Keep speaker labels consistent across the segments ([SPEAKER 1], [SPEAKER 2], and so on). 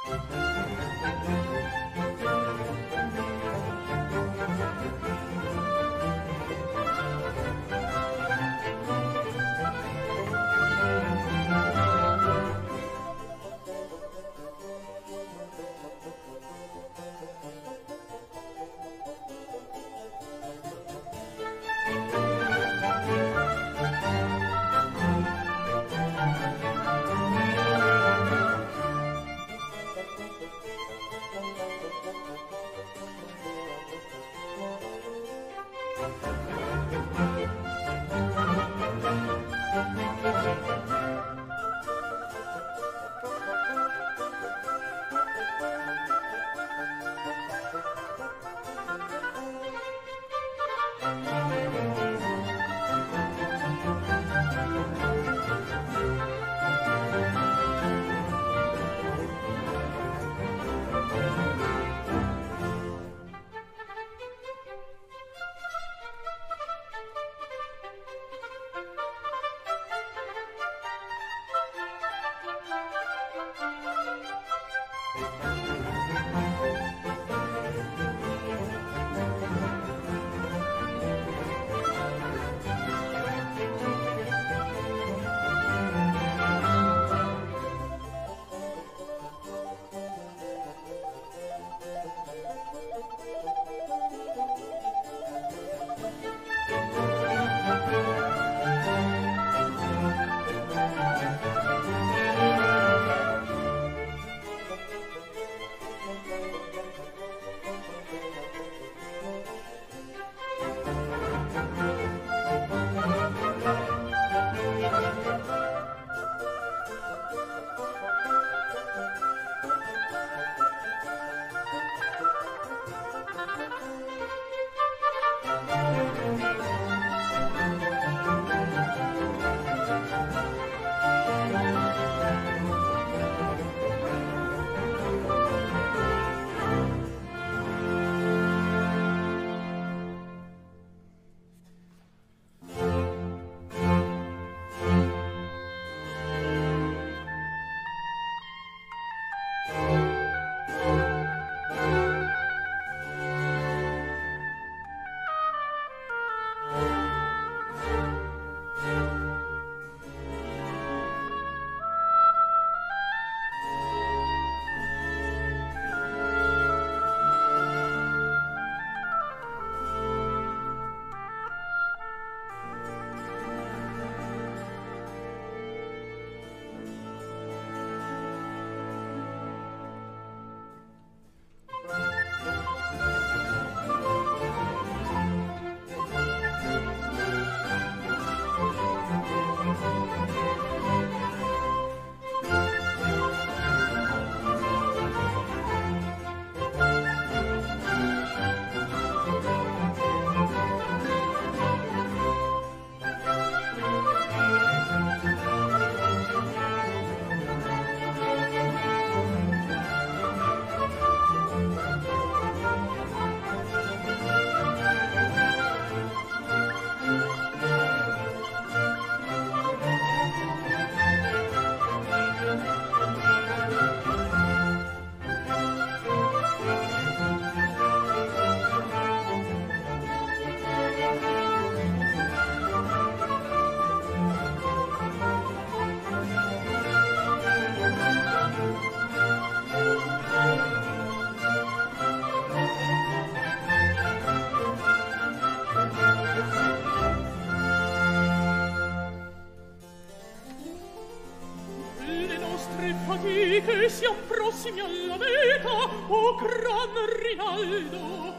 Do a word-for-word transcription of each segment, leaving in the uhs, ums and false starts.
[SPEAKER 1] che siam prossimi alla meta, o gran Rinaldo.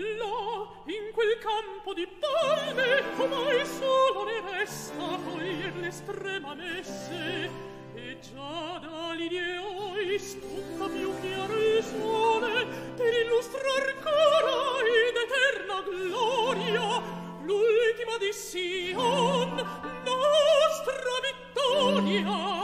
[SPEAKER 1] Là, in quel campo di palme, ormai solo ne resta coglier l'estrema messe, e già da linee oi spunta più chiaro il sole per illustrar ancora in eterna gloria l'ultima di Sion, nostra vittoria.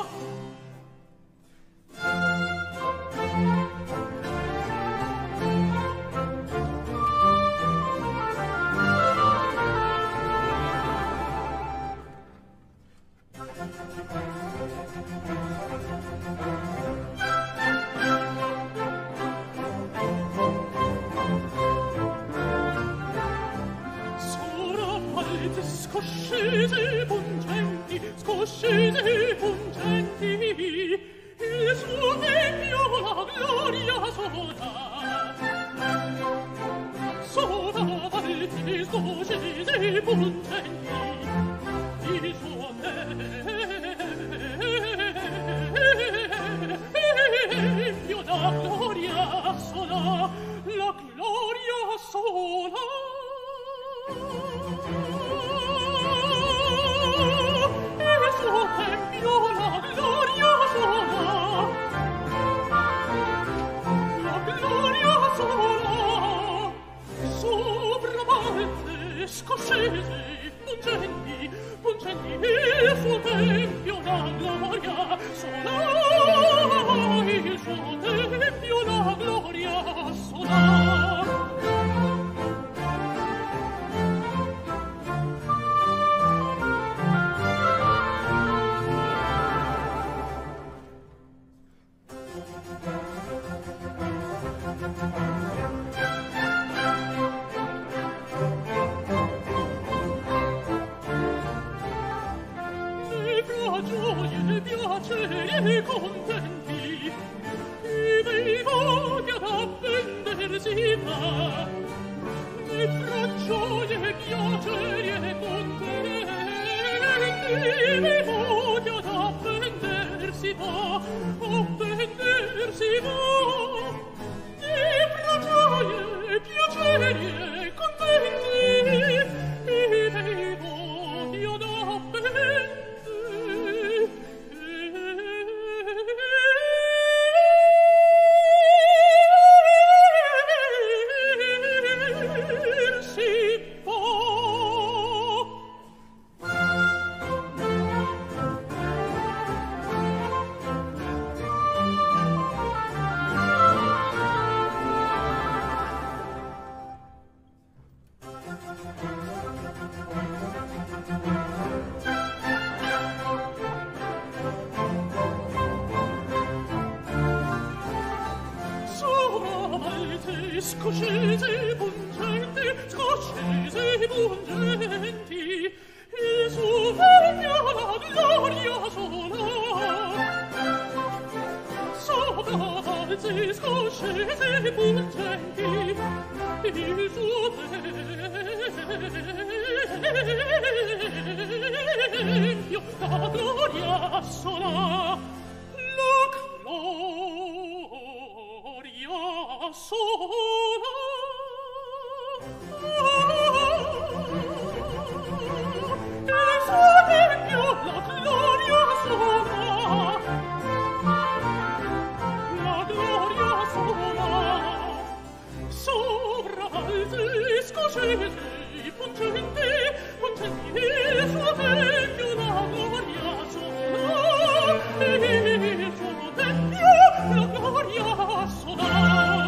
[SPEAKER 1] scoscesi pungenti, scoscesi pungenti, il suo tempio la gloria sola. Sola valti scoscesi pungenti, il suo tempio la gloria sola, la gloria sola. Il suo tempio la gloria sola, la gloria sola. Sopra valte scoscesi pungenti, pungenti, il suo tempio la gloria sola, il suo tempio la gloria sola. Gioie, piaceri contenti, chi dei voglia da vendersi va, e fra gioie, piaceri e contenti, chi dei voglia da vendersi va, a vendersi va, e fra gioie, piaceri e contenti, chi dei voglia da vendersi scoscesi pungenti, scoscesi pungenti, il suo tempio la gloria sola. Sopra valzi scoscesi pungenti, il suo tempio la gloria sola, la gloria sola. Il suo tempio la gloria sola, la gloria sola. Sopra valzi scoscesi pungenti, pungenti, il suo tempio la gloria sola, il suo tempio la gloria sola.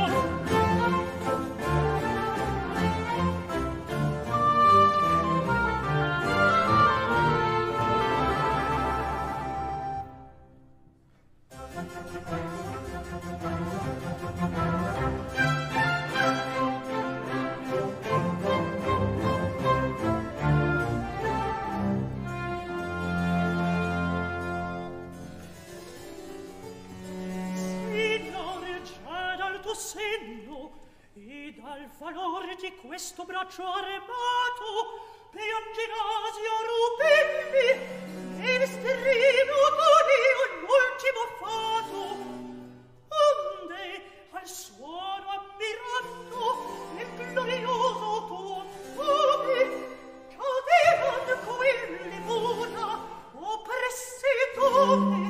[SPEAKER 1] Segno e dal valore di questo braccio armato piangerasi a rubelli e vestiremo con l'ultimo fato, onde al suono ammirando il glorioso tuo nome caderan quelle mura oppresse tome.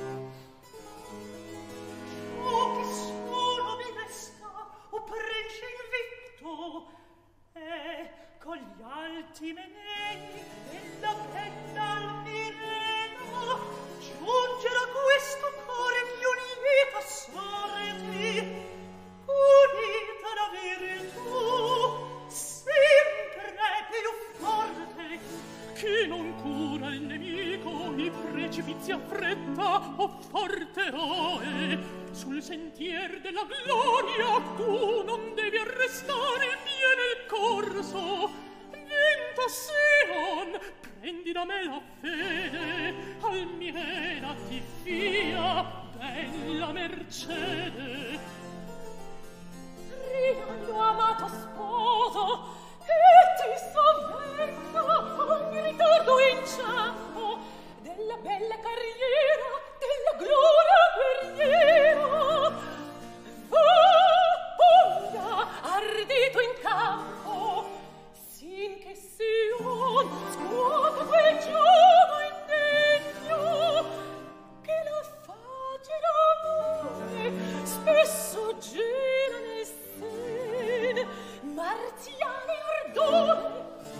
[SPEAKER 1] Ciò che solo mi resta, o prece invicto, e con gli alti meneghi e la penna almirena giungere a questo cuore più lieta sorti, unita la virtù sempre più forte, che non cura il nemico i precipizi affretta o forte eroe. Sul sentier della gloria tu non devi arrestare il piede il corso. Vieni tentazione, prendi da me la fede, al miena ti fia bella mercede. Rimando amato sposo, e ti sovvenga ogni ritardo e inciampo della bella carriera, della gloria guerriera. Va, ardito in campo, sin che Sion scuote quel giorno indegno, che la facile amore spesso gira nel sen, marziale ardore.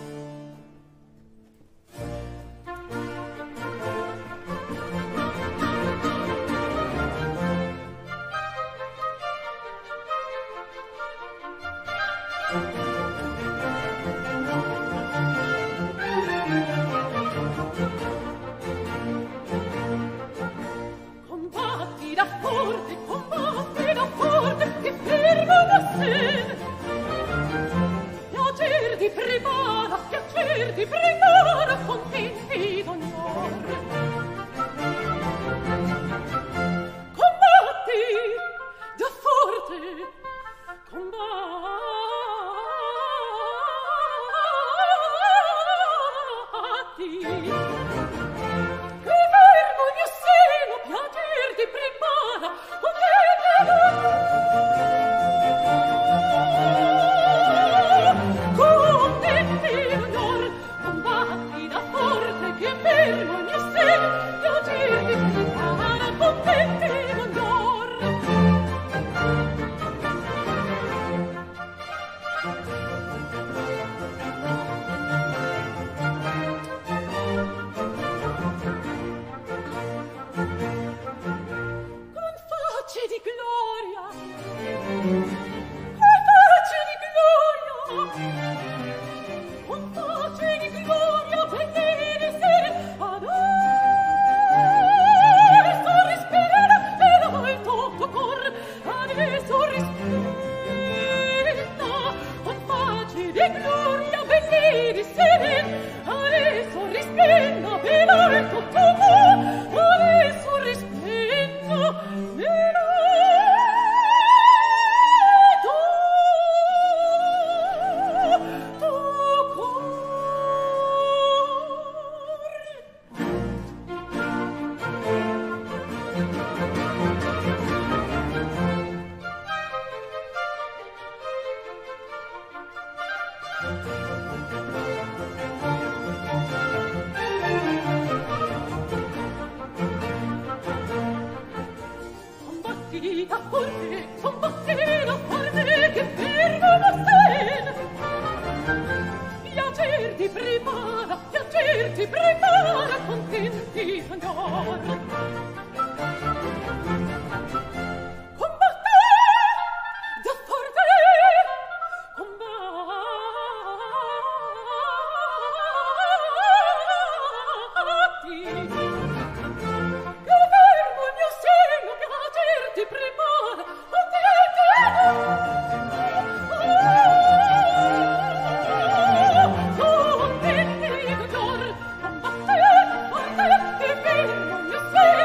[SPEAKER 1] Combatti da forte, combatti da forte, che fermo da sé. Piacer di prepara, piacer di prepara, contenti d'onor. Combatti da forte, combatti che fermo il mio seno, piacer ti prepara, contenti d'onor. Combatti da forte, che fermo il mio seno, piacer ti prepara, contenti d'onor. Con facce di gloria, con facce di gloria, con facce di gloria, venire sere ad esso rispira, e l'alto tuo cor ad esso rispira. Con facce di gloria, venire sere ad esso rispira, e l'alto tuo cor ad esso rispira. Combatti da forte, combatti da forte, che fermo da sen. Piacer ti prepara, piacer ti prepara, contenti d'onor. Combatti da forte, combatti che fermo il mio seno, piacer ti prepara, contenti d'onor. Contenti d'onor, combatti da forte, che fermo il mio seno,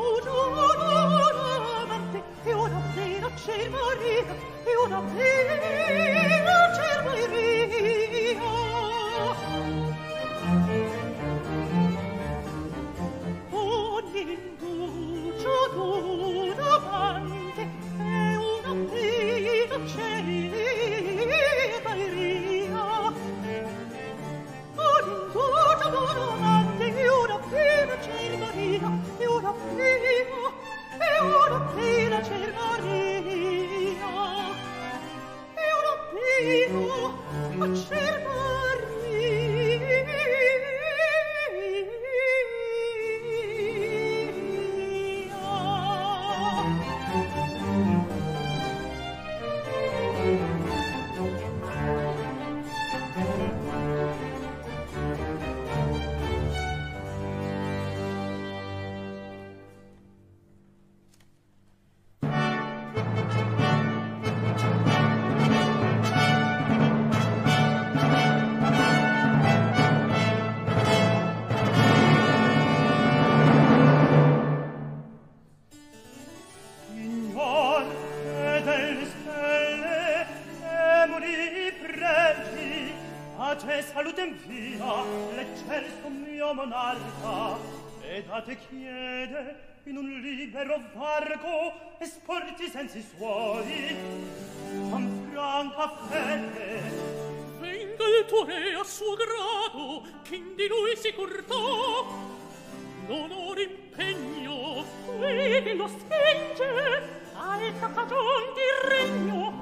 [SPEAKER 2] sensi suoi con franca fede
[SPEAKER 1] venga il tuo re a suo grado chi di lui si curtò l'onor impegno qui lo spinge alta cagion di regno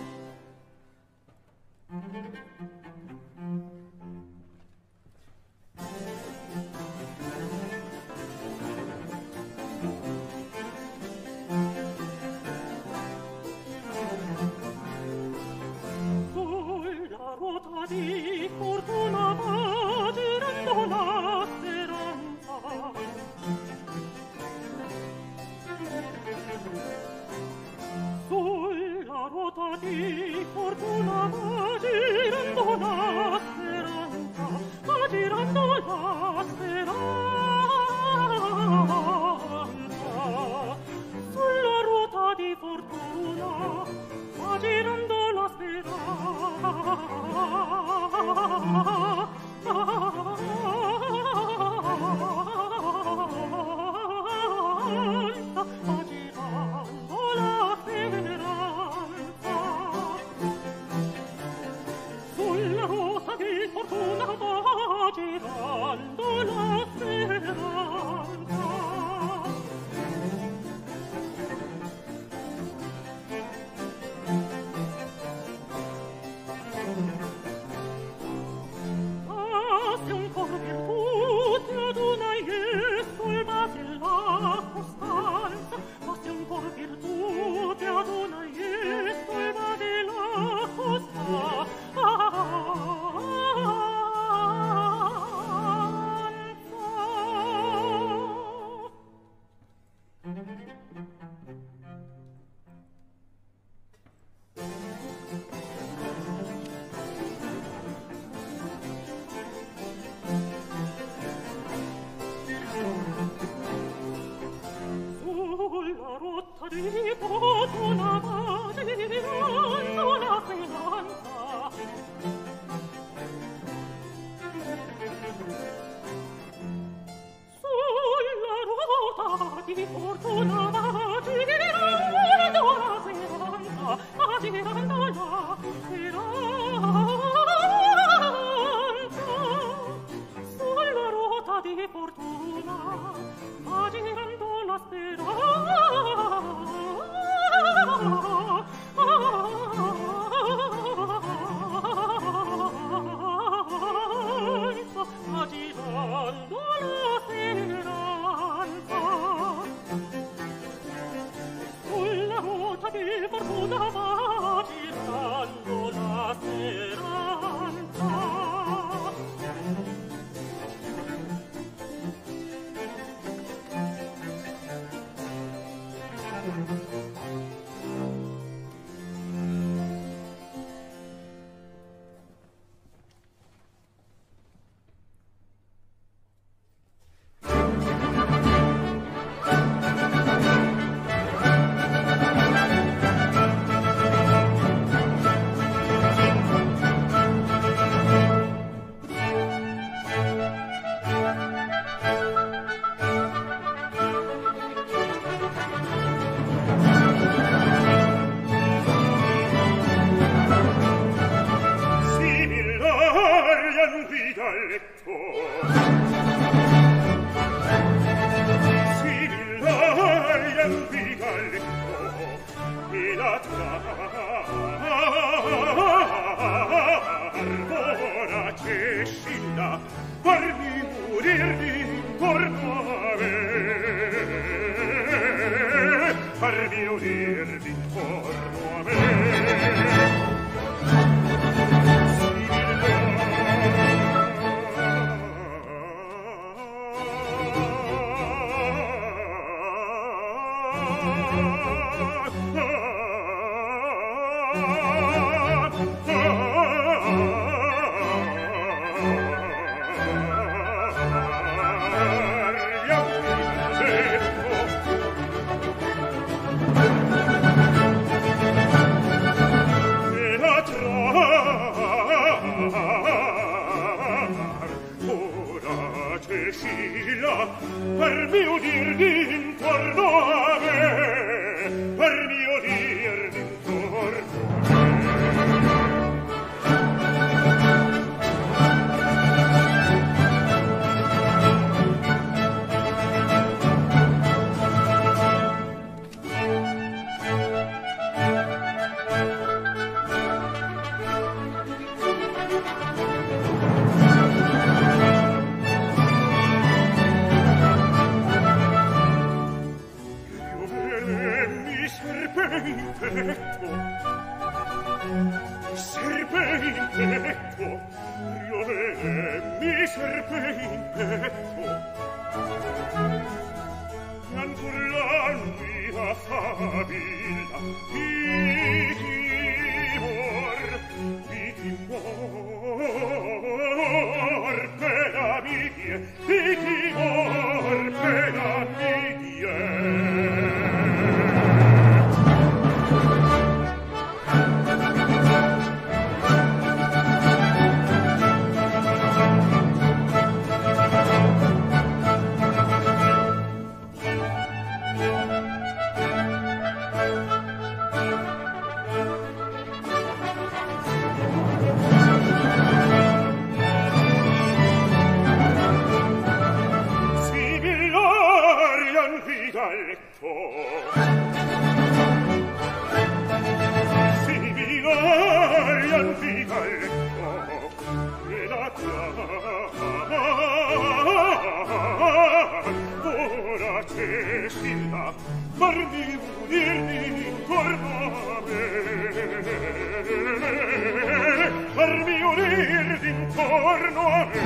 [SPEAKER 1] di fortuna va girando la speranza sulla ruota di fortuna va girando la speranza va girando la speranza sulla ruota di fortuna va girando la speranza sulla ruota di fortuna va girando la speranza
[SPEAKER 3] Galletto e la ora che scilla farmi udirmi intorno a me, farmi udirmi intorno a me. Per mio dirmi intorno a me, per mio dirmi intorno serpe in petto, io mi serpe in petto, e ancor la mia favilla di timor, di timor per amidie, di timor per amidie. Farmi udirmi intorno a me, farmi udirmi intorno a me.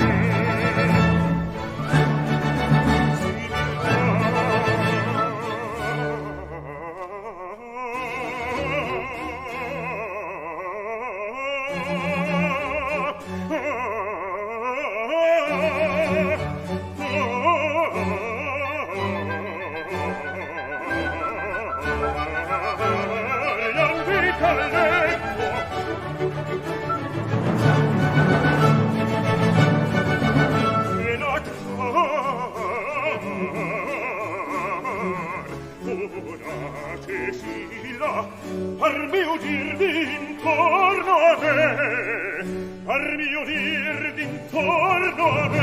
[SPEAKER 3] Farmi udirmi intorno a me, farmi udirmi intorno a me.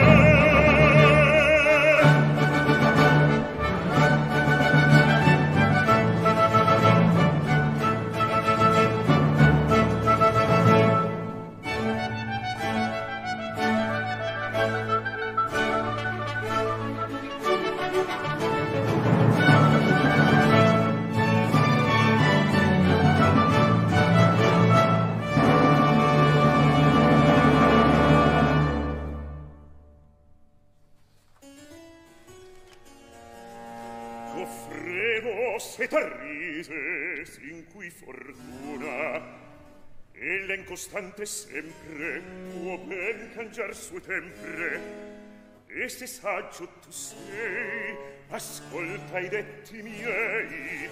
[SPEAKER 3] Se t'arrise sin cui fortuna e l'incostante sempre può ben cangiar suo tempere, e se saggio tu sei ascolta i detti miei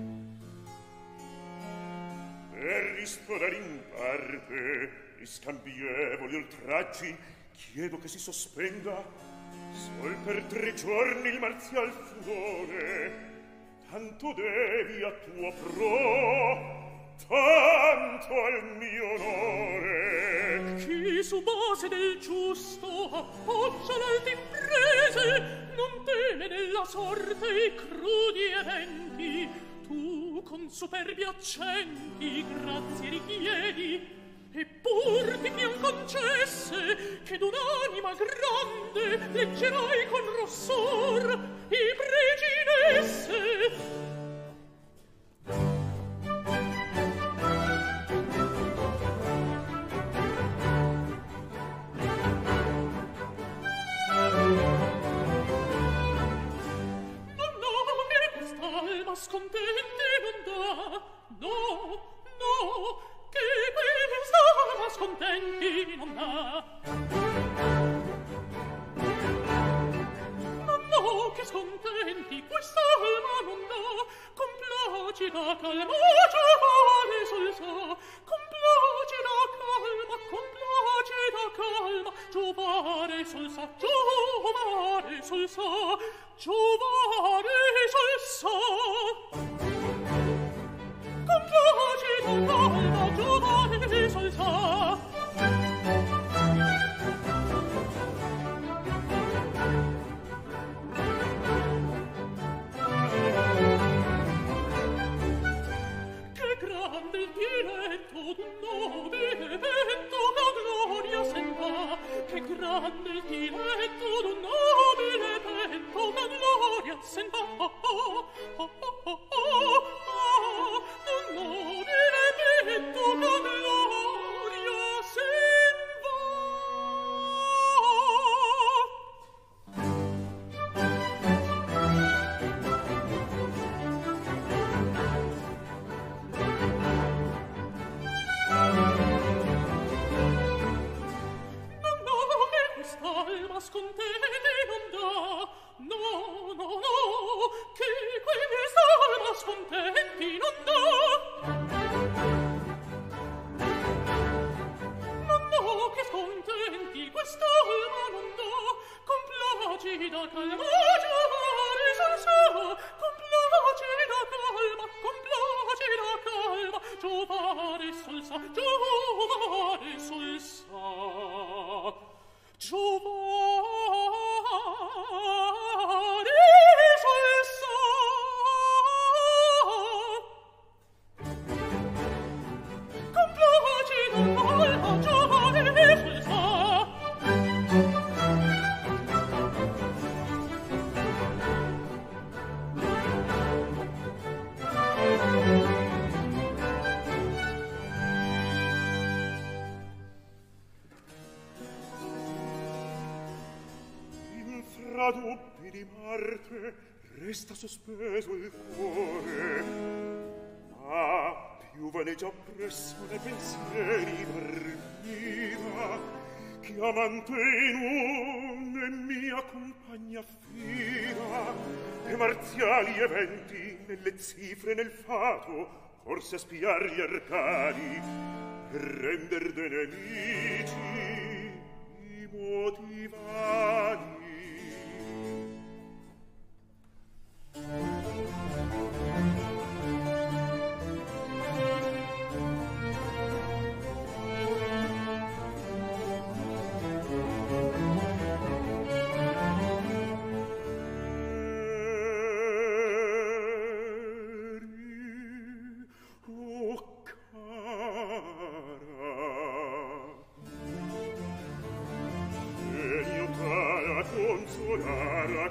[SPEAKER 3] per rispodare in parte gli scambievoli oltraggi. Chiedo che si sospenda sol per tre giorni il marzial furore, tanto devi a tuo pro, tanto al mio onore.
[SPEAKER 1] Chi su base del giusto appoggia l'alte imprese non teme nella sorte i crudi eventi. superbi accenti grazie richiedi, eppur ti pian concesse che d'un'anima grande leggerai con rossor i preginesse. Alma scontenti non dà, no, no, che quest'alma scontenti non dà. No, no, che scontenti quest'alma non dà, complacida calma, giovane sol sa, complacida calma, complacida calma, giovane sol sa, giovane sol sa, giovane sol sa. Complacida calma, giovane sol sa. Che grande il diletto d'un nobile vento la gloria sen va. Che grande il diletto d'un nobile vento la gloria sen va. Oh, oh, oh, oh, oh, oh, d'un nobile vento la gloria sen va. Alma scontenti non dà, no, no, no, che quest'alma scontenti non dà. No, no, che scontenti quest'alma non dà, complacida calma, giovane sol sa, complacida calma, complacida calma, giovane sol sa, giovane sol sa. Giovane sol sa. Complacida calma, giovane sol sa.
[SPEAKER 3] Fra dubbi di Marte resta sospeso il cuore, ma più vaneggia presso nei pensieri d'ardita che amante in un e mia compagna affida, e marziali eventi nelle cifre nel fato corse a spiar gli arcani e render de nemici i moti vani. Consolarmi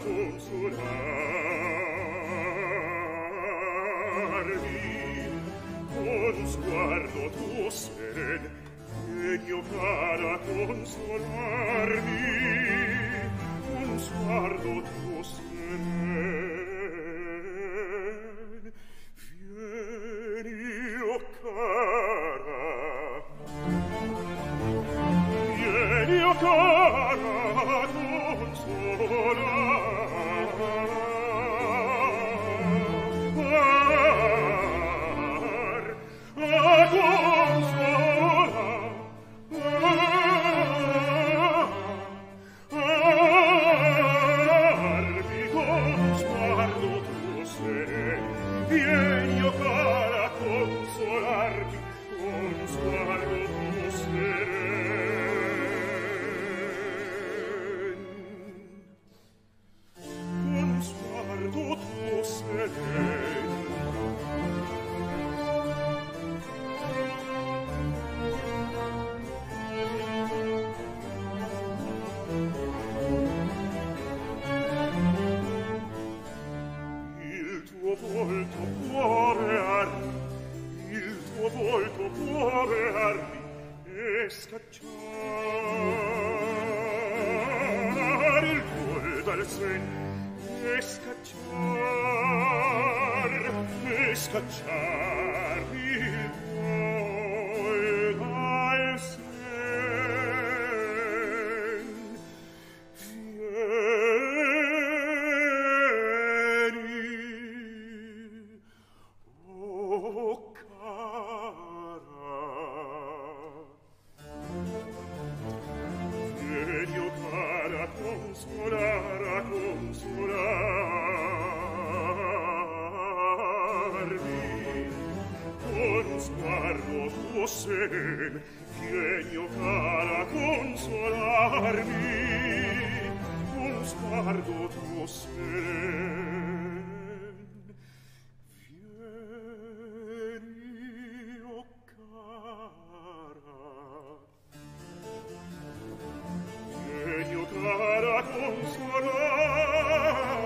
[SPEAKER 3] con sguardo tuo seren, degno cara consolarmi con sguardo tuo seren. Vieni, o cara, vieni, o cara, consolarmi. e scacciar il cuore dal sen, e scacciar, e scacciar il cuore dal sen. Vieni, o cara, consolarmi, con sguardo tuo sen. Vieni, o cara, vieni, o cara, consolarmi.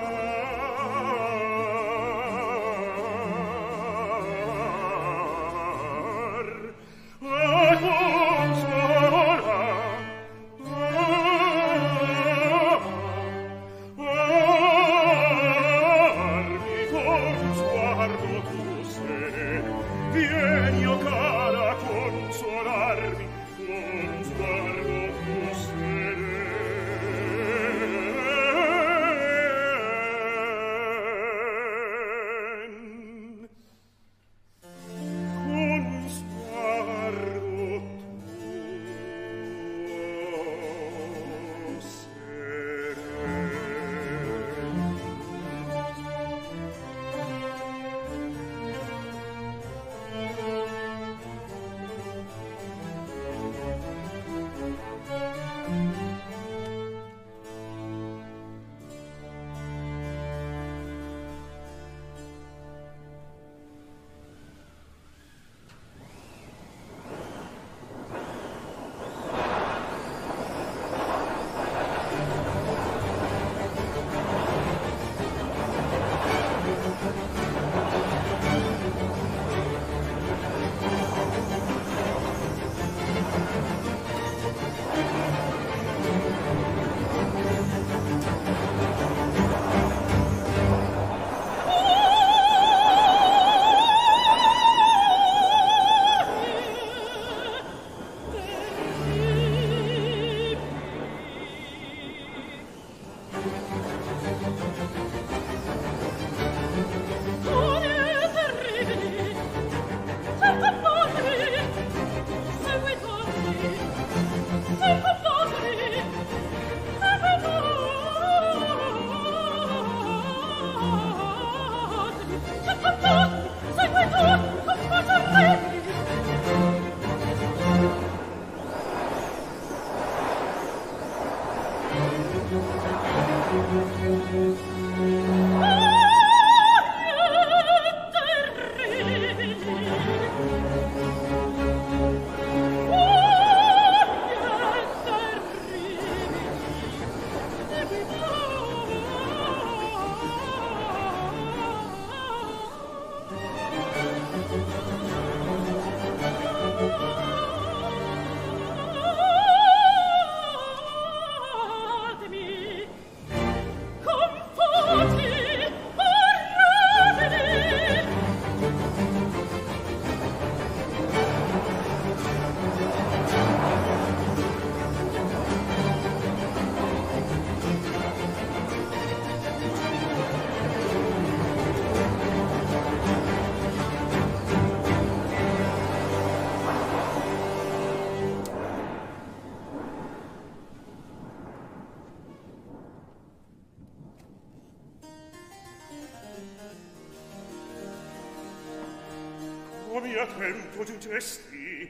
[SPEAKER 2] Come a tempo giungesti,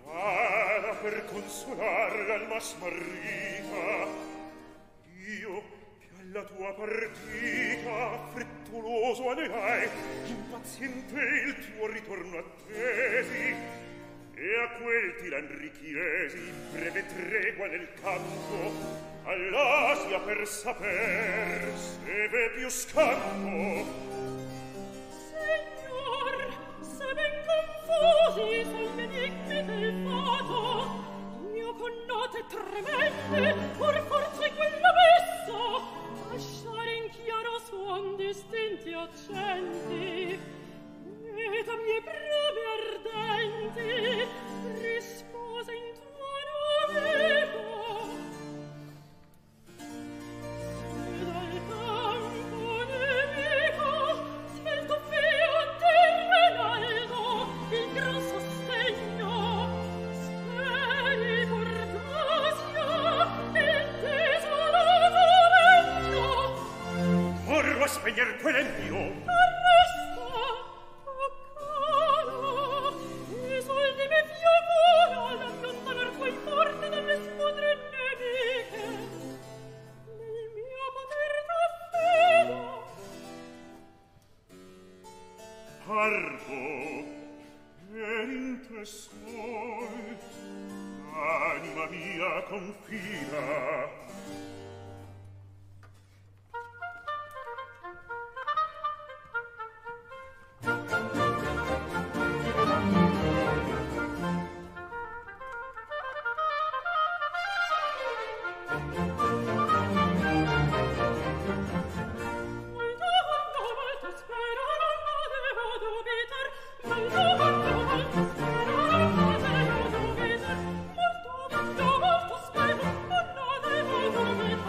[SPEAKER 2] cara, per consolar l'alma smarrita, io che alla tua partita frettoloso anelai, impaziente il tuo ritorno attesi, e a quel tiran chiesi breve tregua nel campo, all'Asia per saper se ve più scampo.
[SPEAKER 1] Signor, se ben confusi son gli enigmi del fato,
[SPEAKER 2] carpo per in te sol l'anima mia confida.
[SPEAKER 1] Molto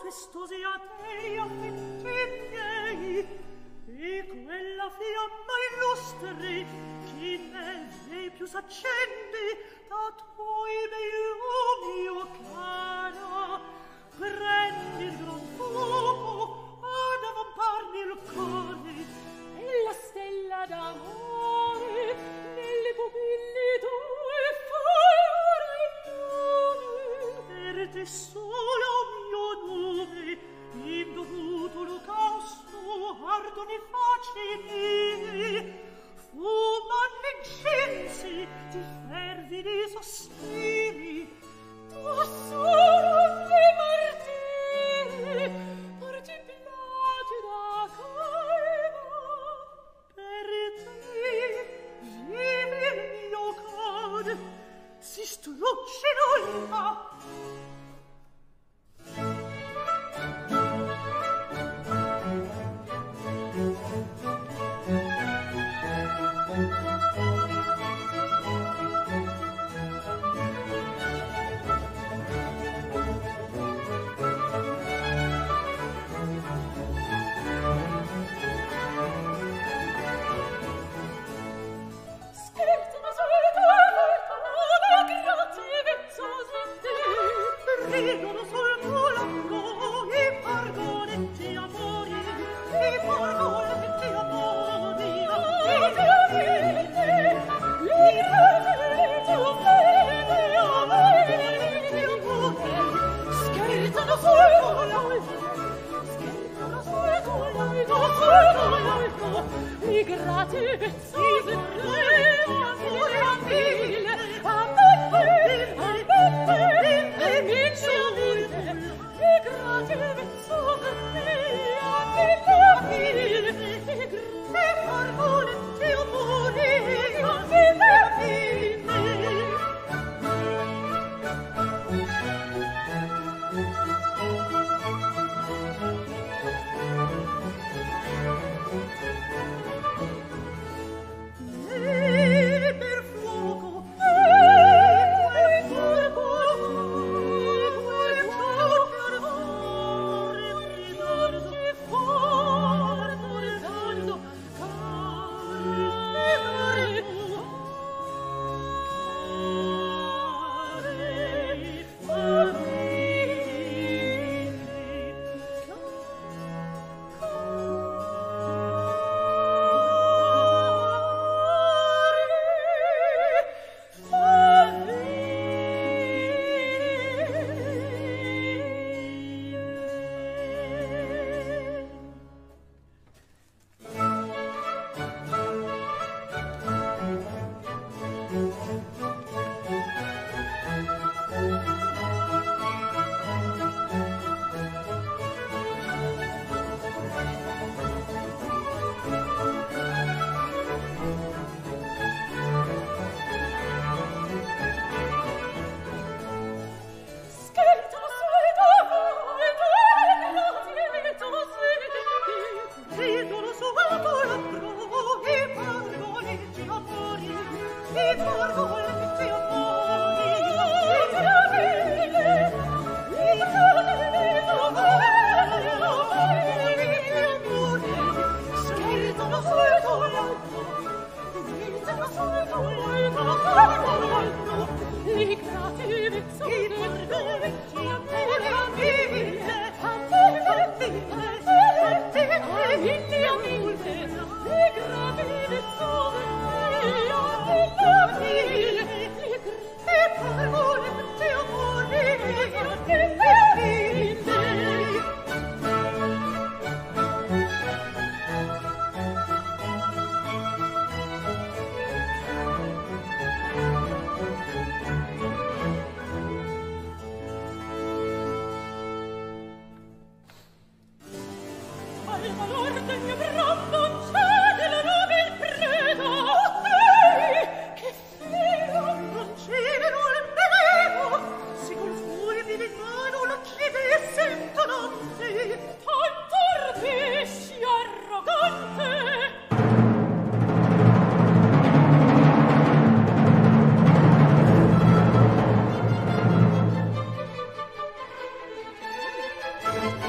[SPEAKER 1] prestosi a te affetti miei, e quella fiamma illustri che nel sei più s'accende da tuoi bei lumi, o cara, prendi il gran fuoco ad avamparmi il cuore, e la stella d'amore nelle pupille tue fai ora il nome. Per te solo mio nome, indovuto l'olocausto, ardoni facili, fumano incensi di fervidi sospiri, tu solo dei martiri, porti placida calma. Per te vive il mio cor, si strusce l'olma. Ridono sul mulango i pargoletti amori, i pargoletti amori, i pargoletti amori, i pargoletti amori, scherzano sul mulango, scherzano sul mulango, sul mulango, i grati vezzosi, amore a mille, a mille, a mille, e mi giunte, i grati vezzosi, a mille, i grati pargoletti amori, a mille, a mille. E per fuoco, e per fuoco, e per fuoco, ritorno fuori, ritorno, care,
[SPEAKER 4] Thank you.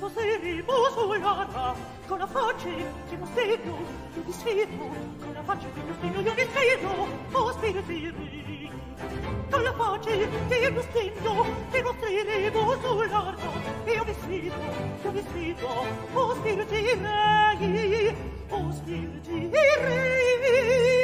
[SPEAKER 1] poseremo sull'ara, con la faccia che non stegno, io vi sfido, con la faccia che non stegno, io vi sfido, oh spiriti miei. Con la faccia che non stegno, dimostreremo sull'ara, io vi sfido, io vi sfido, oh spiriti miei, oh spiriti miei.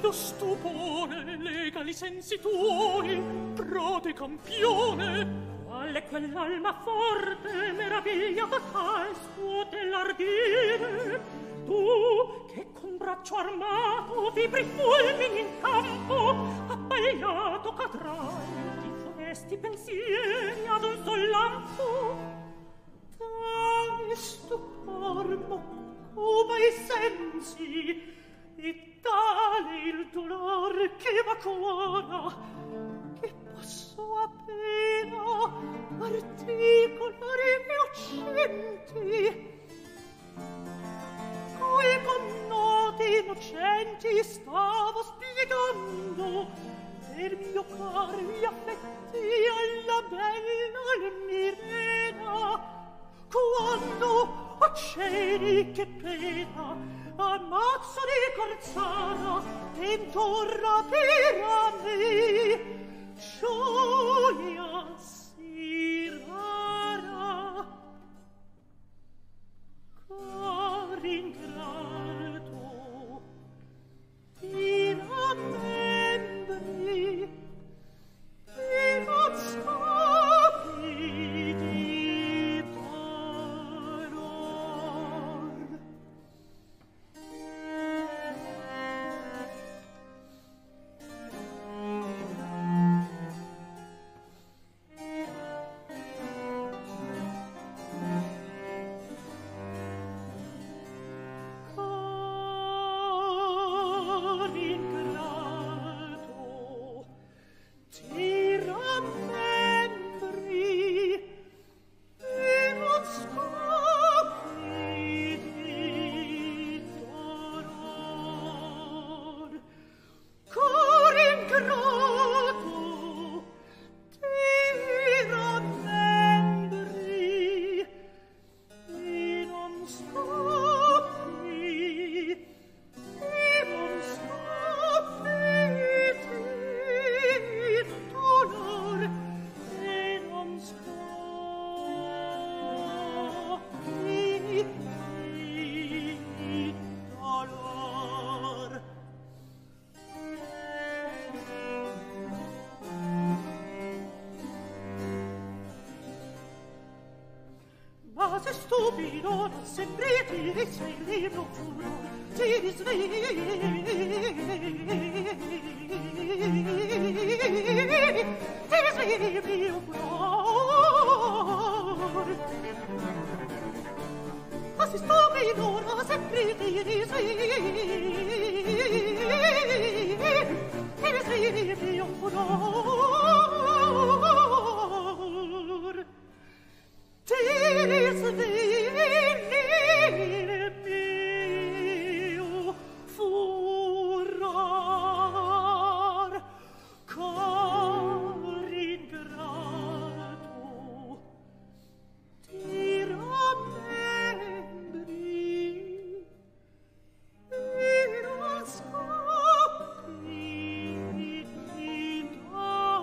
[SPEAKER 1] caldo stupore lega li sensi tuoi, prode campione. Qual è quell'alma forte, meraviglia fatal, scuote l'ardire? Tu, che con braccio armato vibri fulmini in campo, appagliato cadrai di funesti pensieri ad un sol lampo. Tale stupor m'occupa i sensi, e tale il dolor che m'acuora, che posso appena articolare i miei accenti. Qui con noti innocenti stavo spiegando per mio cor gli affetti alla bella Mirena, quando, oh cieli, che pena, ammazzo di corzana tento rapire a me gioia si rara. Cor ingrato ti rammembri e non scappi di parol. Stupido, non sempre ti risvegli procuro, ti risvegli, ti risvegli mio cuore. Ma se stupido, non sempre ti risvegli, ti risvegli mio cuore. Ti risvegli il mio furor, cor ingrato, ti rammembri e non scappi di dolor.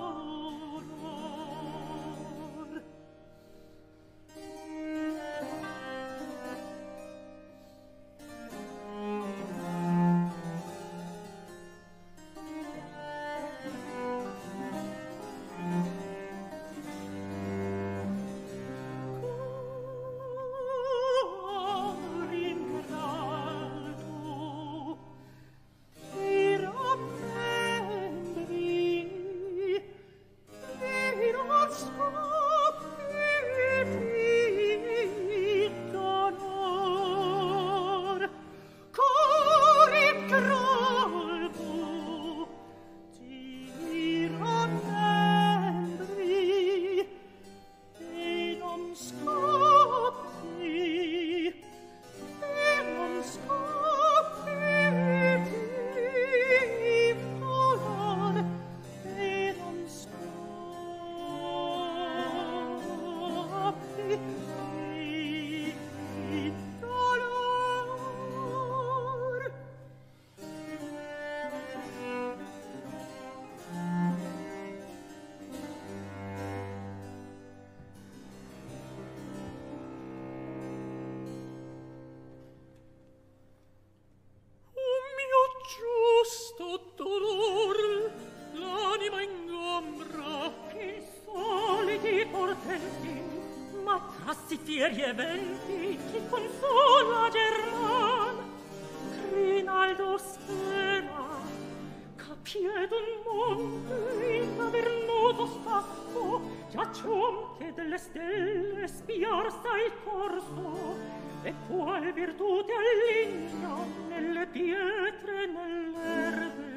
[SPEAKER 1] anzi fieri eventi chi consola German Rinaldo spera capie d'un monte in cavernoso stasso giaccion che delle stelle spiar sta il corso e qual virtute alligna nelle pietre nell'erbe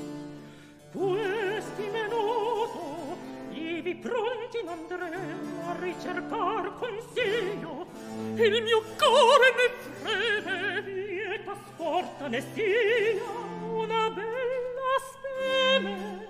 [SPEAKER 1] questi menodo ivi pronti n'andremo a ricercar consiglio il mio core ne freme vieta scorta ne sia una bella speme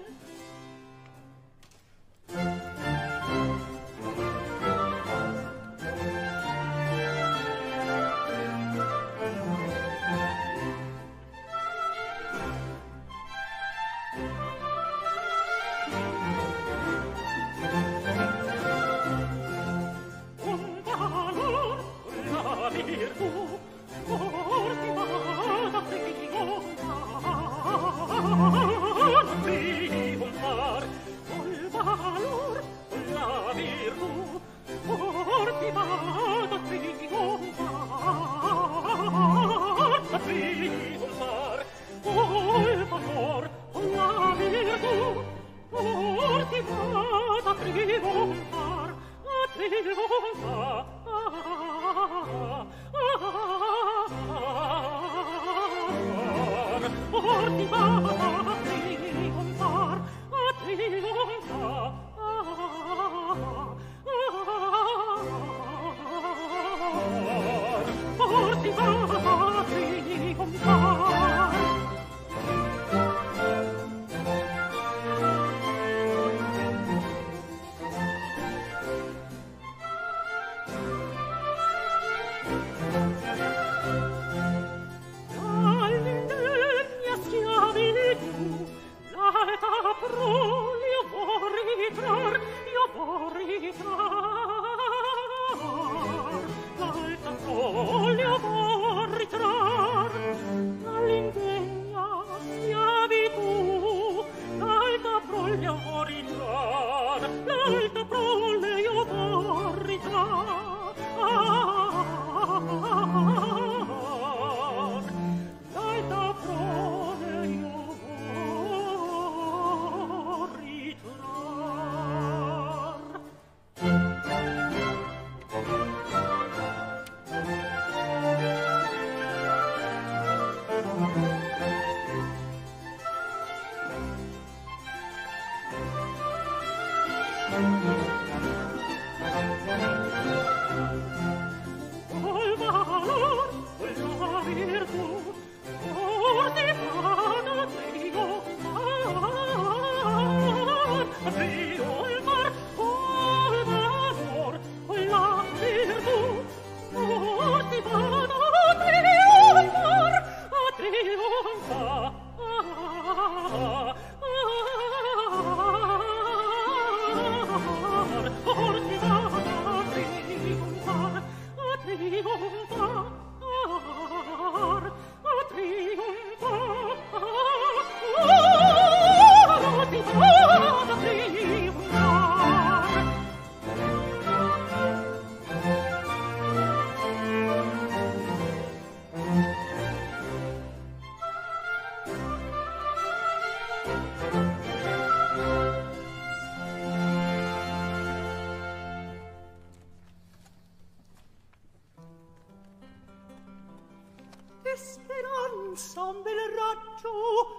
[SPEAKER 4] Speranza un bel raggio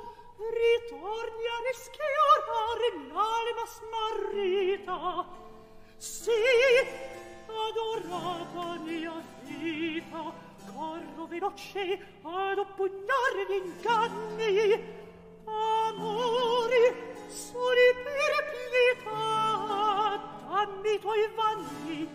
[SPEAKER 4] ritorni a rischiarare l'alma smarrita. Sì, adorata mia vita, corro veloce ad oppugnare gli inganni. Amori, soli per pietà, dammi i tuoi vanni.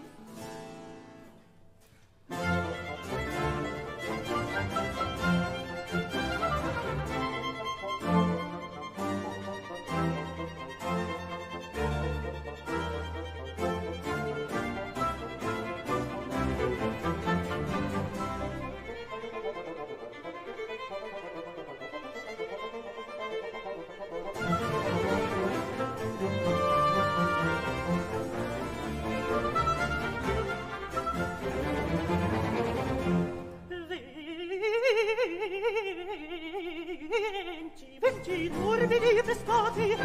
[SPEAKER 4] spostati,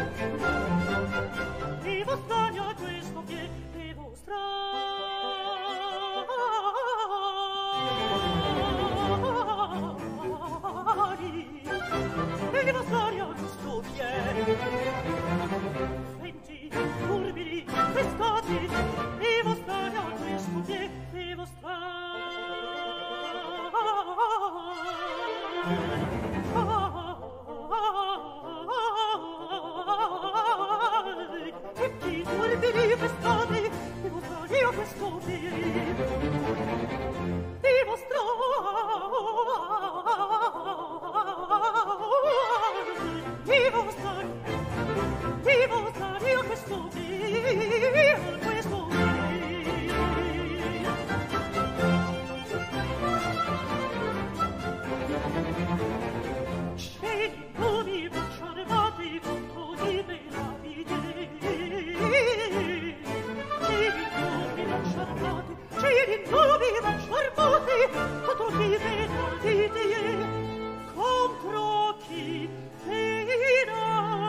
[SPEAKER 4] devo stare a questo che devo stare, devo stare a questo piede. Senti, turbidi, pescati, devo stare a questo piede, devo stare. Tutti turbidi, pescati, devo stare a questo piede, devo stare, devo stare, devo stare a questo piede, a questo piede. Scegli nomi bruciati contro di me la Ciri nubi bruciati contro chi me la vide, contro chi era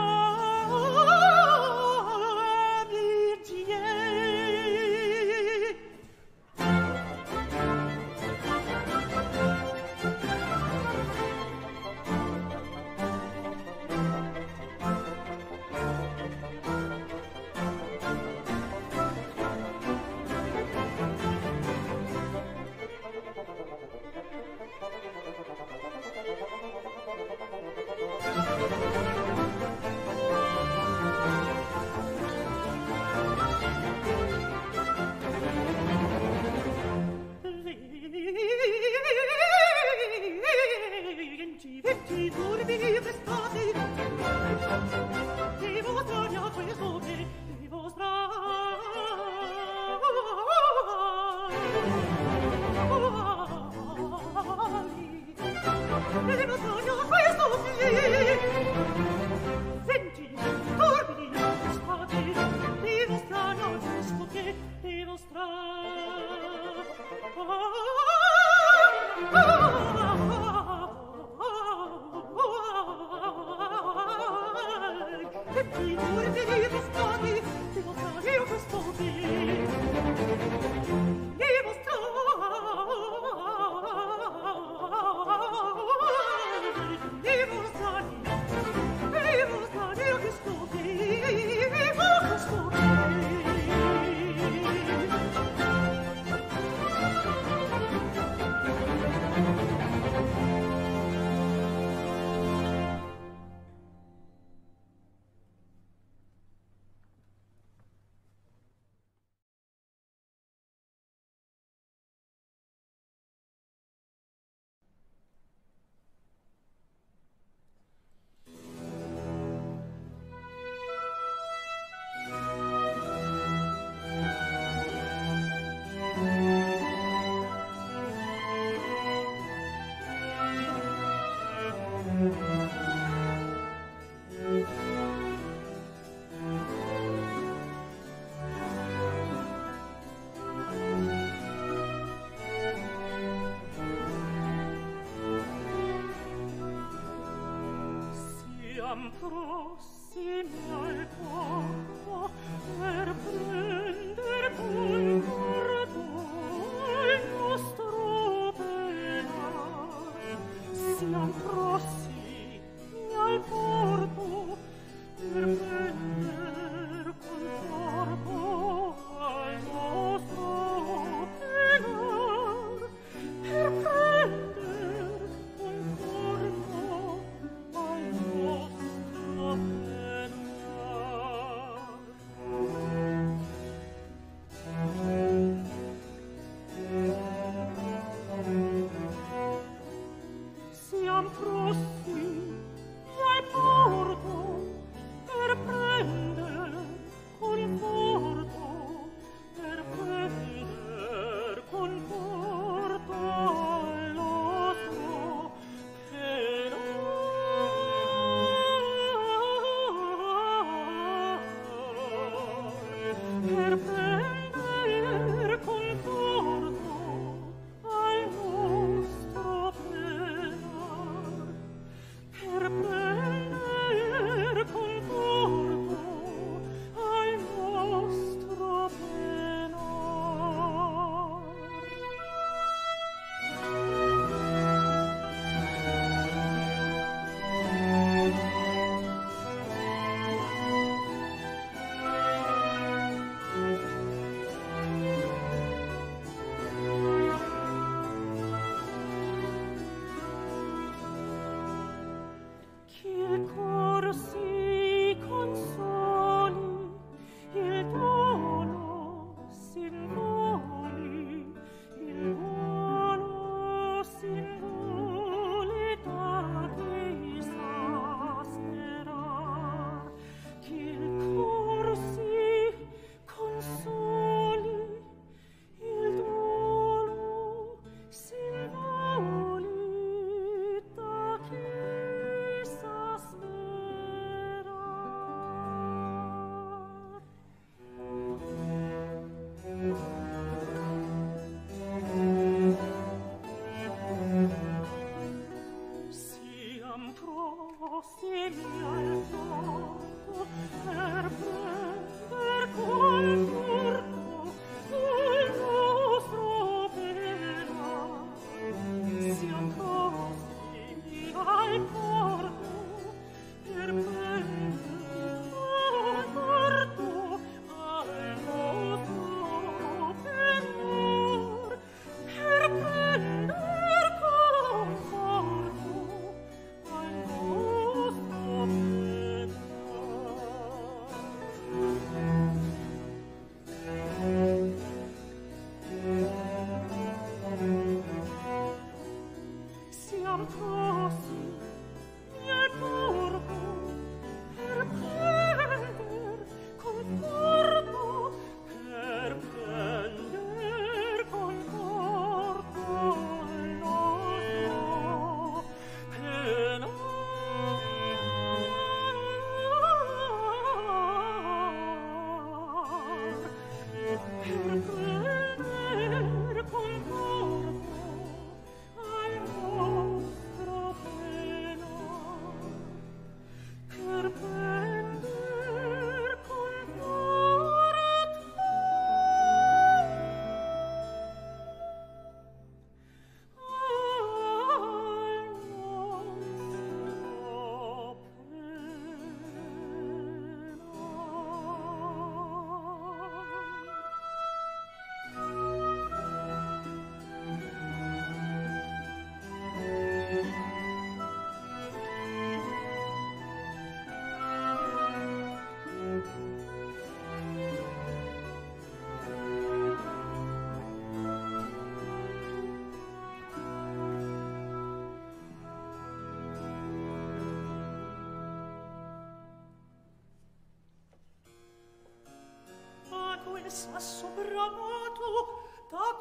[SPEAKER 4] prossimi al porto per prender poi guardo il nostro penar. Siam prossimi al porto per prender conforto al nostro penar, per prender conforto al nostro penar.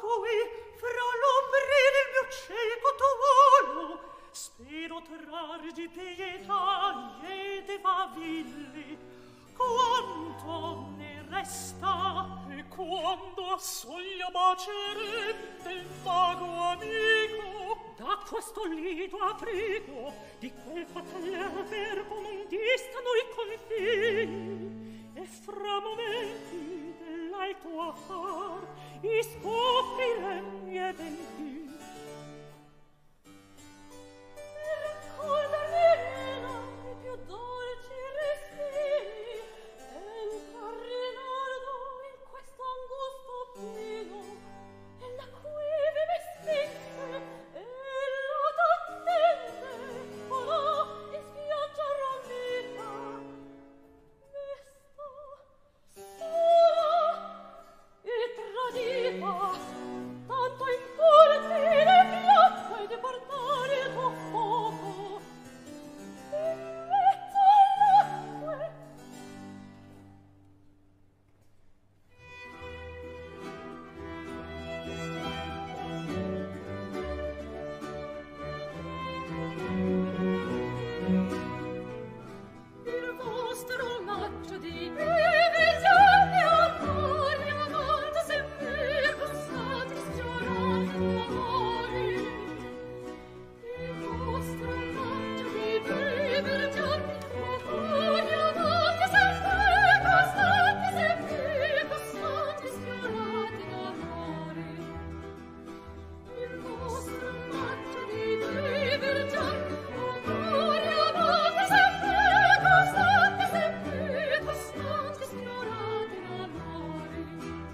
[SPEAKER 4] cui fra l'ombre del mio cieco tuono spero trar di pietà e de favilli quanto ne resta.
[SPEAKER 1] E quando a soglia bacerente il mago amico da questo lido abrigo di quel fatale verbo non distano i confini e fra momenti dell'alto affar iscoprire mie denti.
[SPEAKER 4] Coldarena i più dolci respiri e il Rinaldo in questo angusto pieno e la cui vive spinte e la t'attende ora in spiaggia ramita mesta sola e tradita tanto in colpi le fiamme di portare il tuo fuoco in mezzo all'acque. Il vostro omaggio di brevi giorni ancora una volta sempre passati sfiorati d'amori. Il vostro omaggio di brevi giorni ancora una volta sempre passati sempre passati sfiorati d'amori. Il vostro omaggio di brevi giorni ancora una volta sempre passati sempre passati sfiorati d'amori.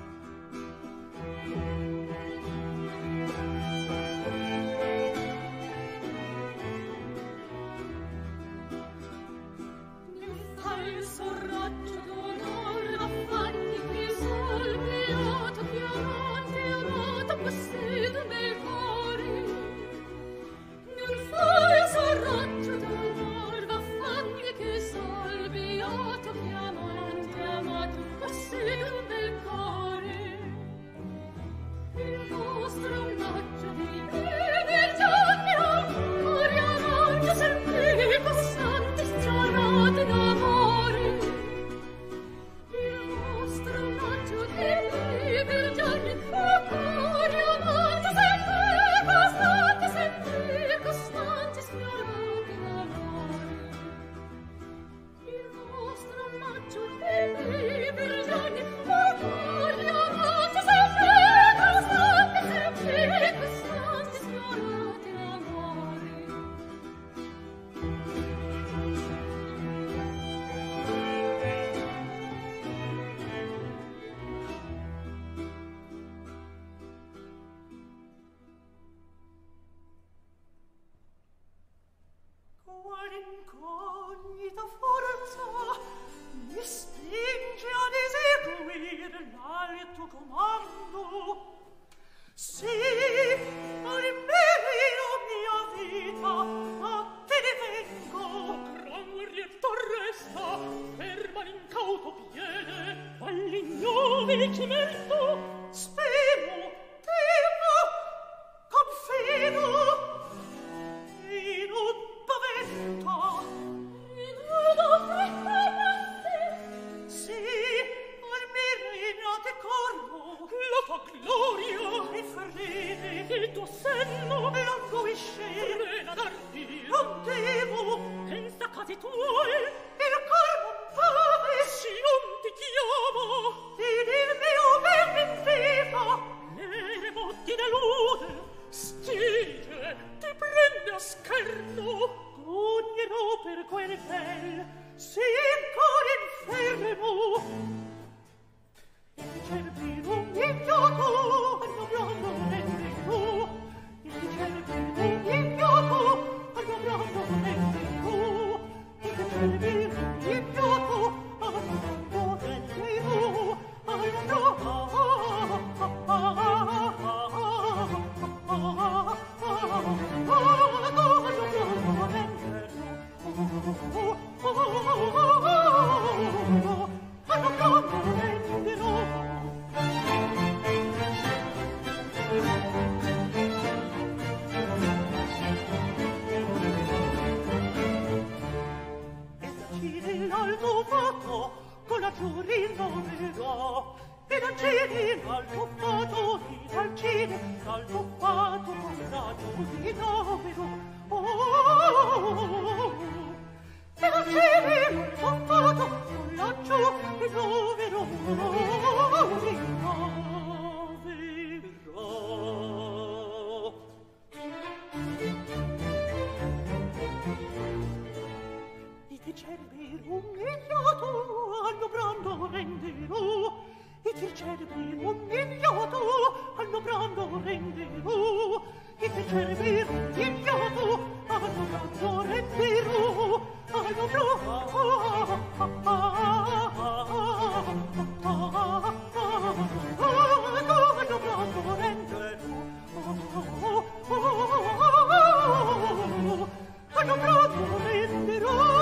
[SPEAKER 4] Nel falso raggio d'onor affanni qui sol beato chiamante amato possedo nel cuore. Nel falso raggio d'onor affanni che sol beato chiamante amato possedo nel cuore. Il vostro omaggio di brevi giorni ancora avanti sempre passanti sfiorati d'amore. Il vostro omaggio di brevi giorni ancora avanti sempre passanti sempre costanti sfiorati d'amore. Il vostro omaggio di brevi giorni ancora avanti sempre costanti sempre costanti sfiorati d'amore. Qual incognita forza mi spinge ad eseguire l'alto comando? Sì, almeno mia vita a te ne vengo.
[SPEAKER 1] Gran guerrietto resta ferma l'incauto piede all'ignobile chimento.
[SPEAKER 4] Spero, temo, confido e non pavento. Rinaldo frequente, sì, al mirrinate corno.
[SPEAKER 1] La tua gloria
[SPEAKER 4] E ferrete,
[SPEAKER 1] il tuo senno
[SPEAKER 4] languisce,
[SPEAKER 1] frena d'ardire.
[SPEAKER 4] non devo,
[SPEAKER 1] Pensa casi tuoi
[SPEAKER 4] il cor m'ompave,
[SPEAKER 1] se non ti chiamo.
[SPEAKER 4] ed il mio ben viva.
[SPEAKER 1] Le botti delude, stige, ti prende a scherno.
[SPEAKER 4] Ognerò per quel bel, sì, ancora infermo. Il cervino mi gioco, al mio piano nemmeno. Il cervino mi gioco, al mio piano nemmeno. Il l'ho fatto con raggio di davvero. Oh, e la civile l'ho fatto con raggio di davvero. Di davvero. I cervi umiliato al mio brando renderò. I cervi umiliato al mio brando renderò. I cervi umiliato al mio brando renderò. Al mio brando renderò. Al mio brando renderò.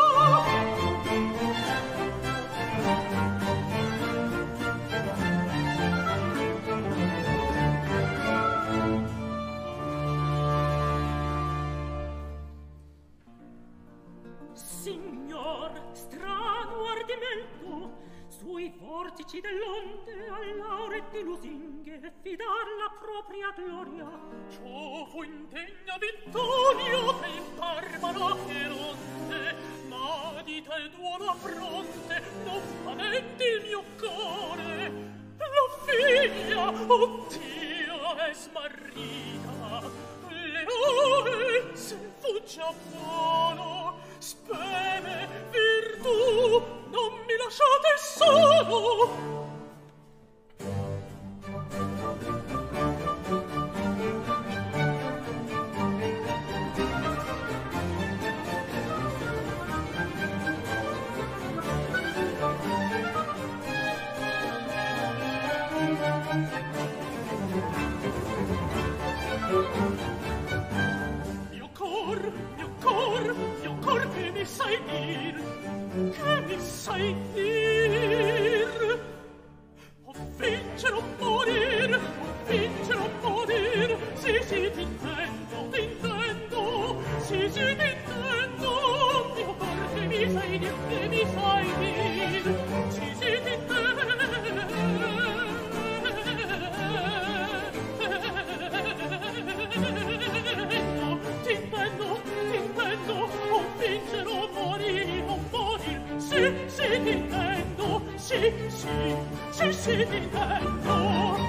[SPEAKER 1] Signor, strano ardimento, sui vortici dell'onde all'aure di lusinghe fidar la propria gloria. Ciò fu indegna vittoria del barbaro Cheronte, ma di tal duola fronte non paventi il mio core. La figlia, oh Dio, è smarrita, le ore se fugge a volo. Speme, virtù, non mi lasciate solo. Mio cor, mio cor, mio cor, che mi sai dir, che mi sai dir. O vincere o morir, o vincere o morir, sì, sì, t'intendo, t'intendo, sì, sì, t'intendo. Mio cor, che mi sai dir, che mi sai dir, sì, sì, t'intendo. T'intendo, t'intendo, o vincere o morire, o morir, sì, sì, t'intendo, sì, sì, sì, sì, t'intendo.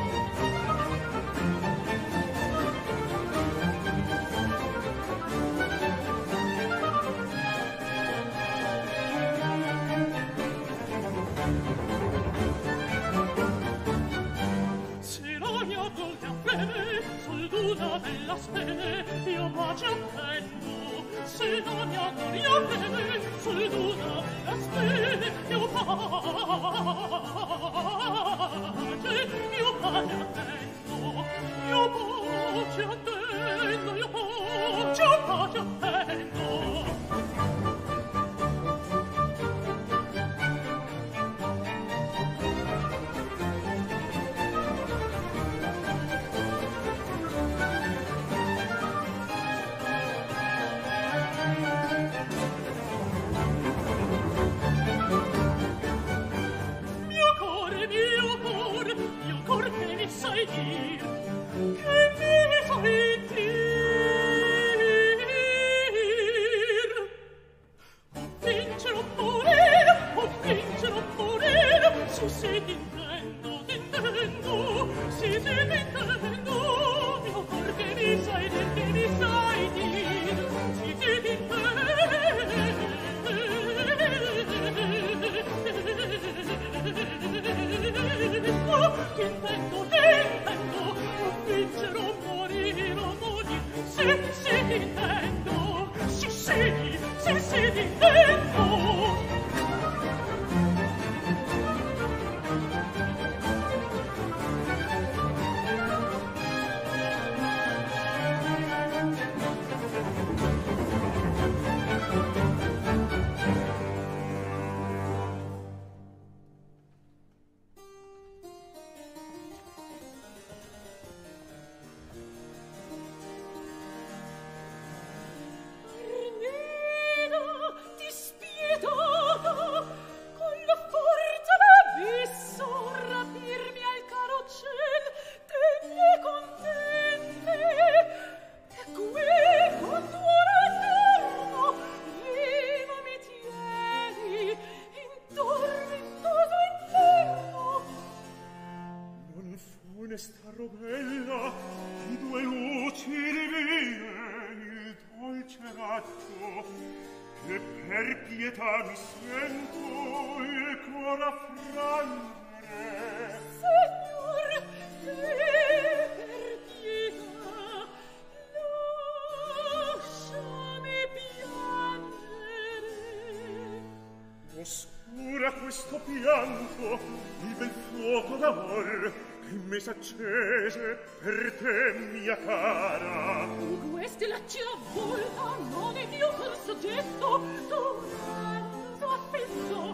[SPEAKER 1] Se la mia dolce affene, solduna bella spene, io pace attendo. Se la mia gloria affene, solduna bella spene, io pace, io pace attendo. Io pace attendo, io pace, io pace attendo. Sai dir, che mi sai dir. O vincere o morire, o vincere o morire, sì, sì, t'intendo, t'intendo, sì, sì, t'intendo. Mio cor, che mi sai dir, che mi sai dir, sì, sì, t'intendo. T'intendo, t'intendo, o vincere
[SPEAKER 2] sarò bella di due luci divine il dolce raggio che per pietà mi sento il cuore affrangere.
[SPEAKER 4] Signor, se per pietà lasciami piangere.
[SPEAKER 2] Oscura questo pianto, il bel fuoco d'amor che in me s'accese per te, mia cara.
[SPEAKER 4] Queste lacci avvolta non è mio col soggetto, tu ranzo affetto.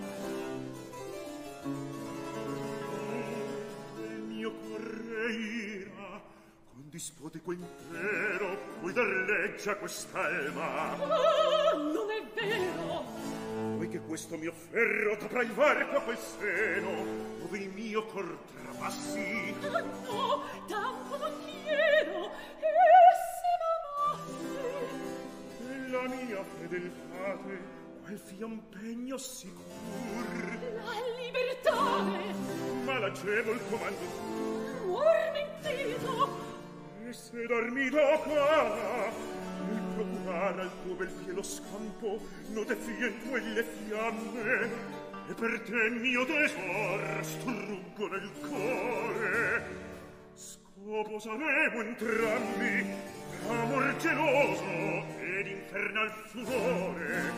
[SPEAKER 2] Il mio cuore ira, con dispotico impero, puoi dar legge a quest'alma.
[SPEAKER 4] Ah, non è vero!
[SPEAKER 2] Vuoi che questo mio ferro t'aprà il varco a quel seno, dove il mio cor trapassi?
[SPEAKER 4] Ah, no, tanto non chiedo, e se m'amassi?
[SPEAKER 2] La mia fedeltate, quel fiampegno sicur.
[SPEAKER 4] La libertà!
[SPEAKER 2] Ma l'agevol comando
[SPEAKER 4] Muor mentito!
[SPEAKER 2] e se darmi da cara il procurare al tuo bel piede lo scampo non te fien quelle fiamme e per te mio tesor struggo nel cuore. Scopo saremo entrambi amor geloso ed infernal furore,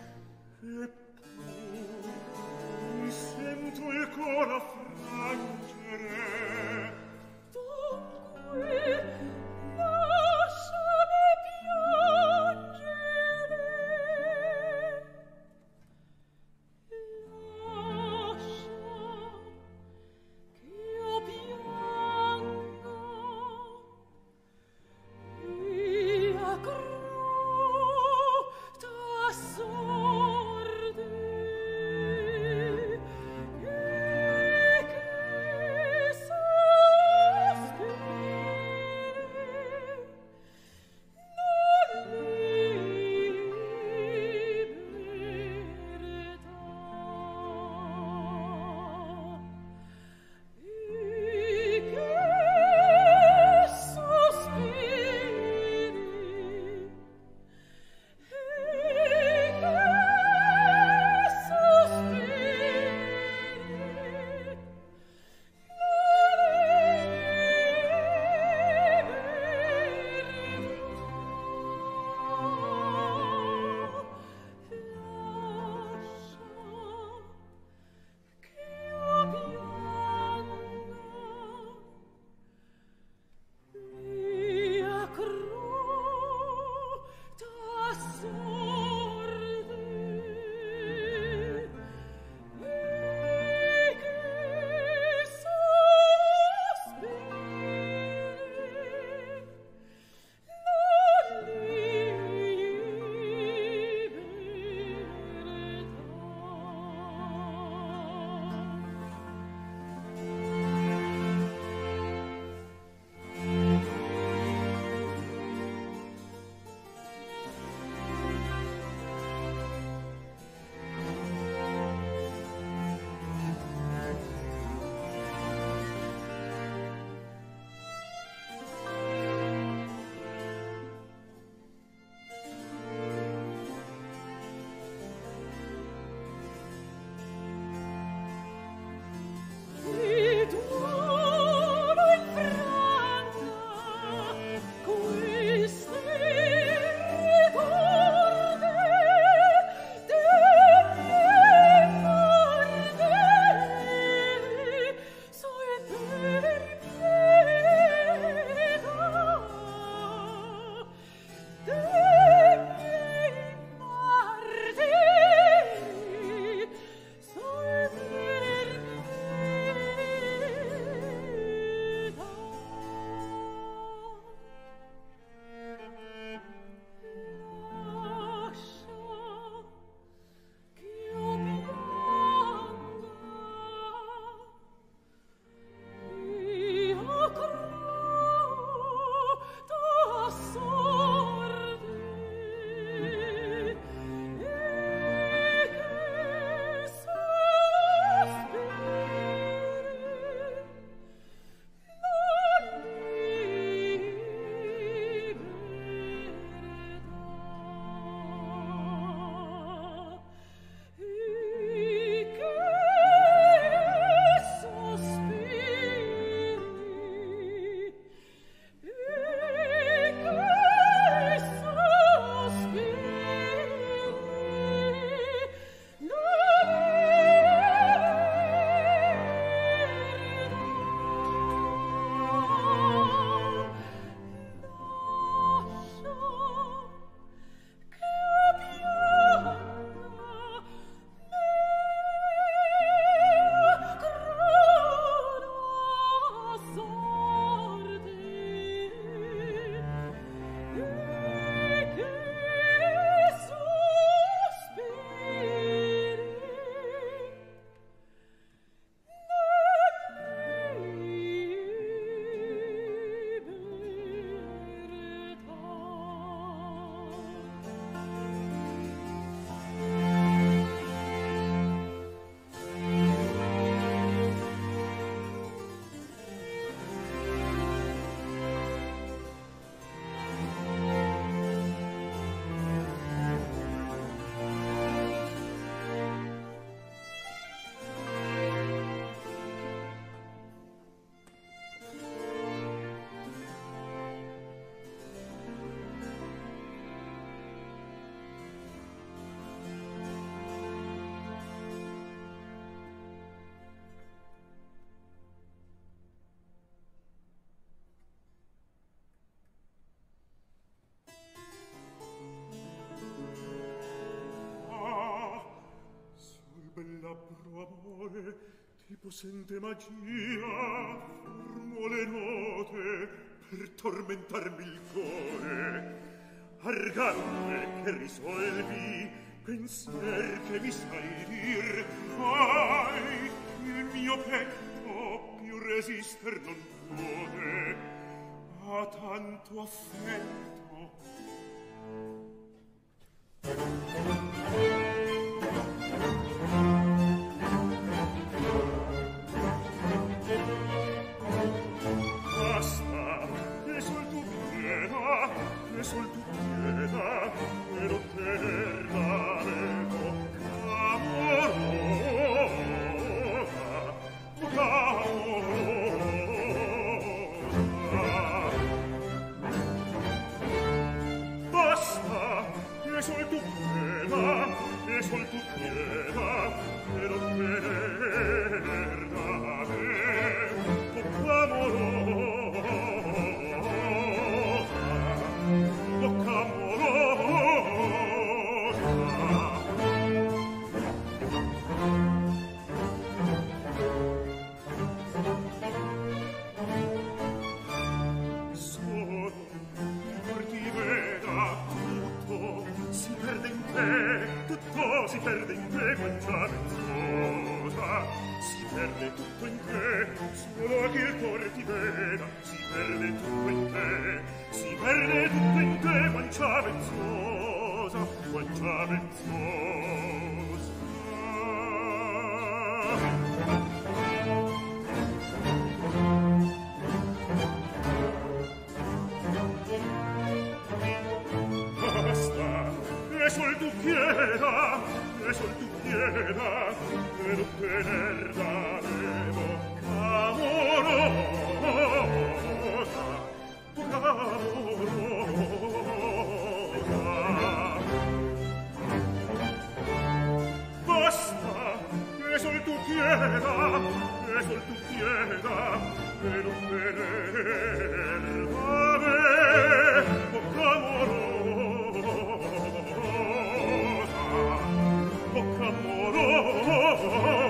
[SPEAKER 2] eppur mi sento il cuore affrangere.
[SPEAKER 4] Dunque, lasciami piangere. Lascia ch'io pianga, mia crota sorte, e che
[SPEAKER 2] sente magia, formule note per tormentarmi il cuore. Arganne che risolvi, pensier che mi sai dir, ai, il mio petto più resister non può a tanto affetto. Basta, che sol tu piena, che sol tu piena, per ottenerla le bocca amorosa, bocca amorosa. Basta, che sol tu piena, che sol tu piena, per ottenerla le bocca amorosa, bocca amorosa. Solo per ti veda tutto si perde in te, tutto si perde in te, quanta mezzosa. Si perde tutto in te, solo che il cuore ti veda. Si perde tutto in te, si perde tutto in te, quanta mezzosa, quanta mezzosa. Basta, che sol tu chieda, che sol tu chieda, per ottenerla le bocca amorosa, bocca amorosa. Basta, che sol tu chieda, che sol tu chieda, per ottenerla le bocca amorosa, bocca amorosa.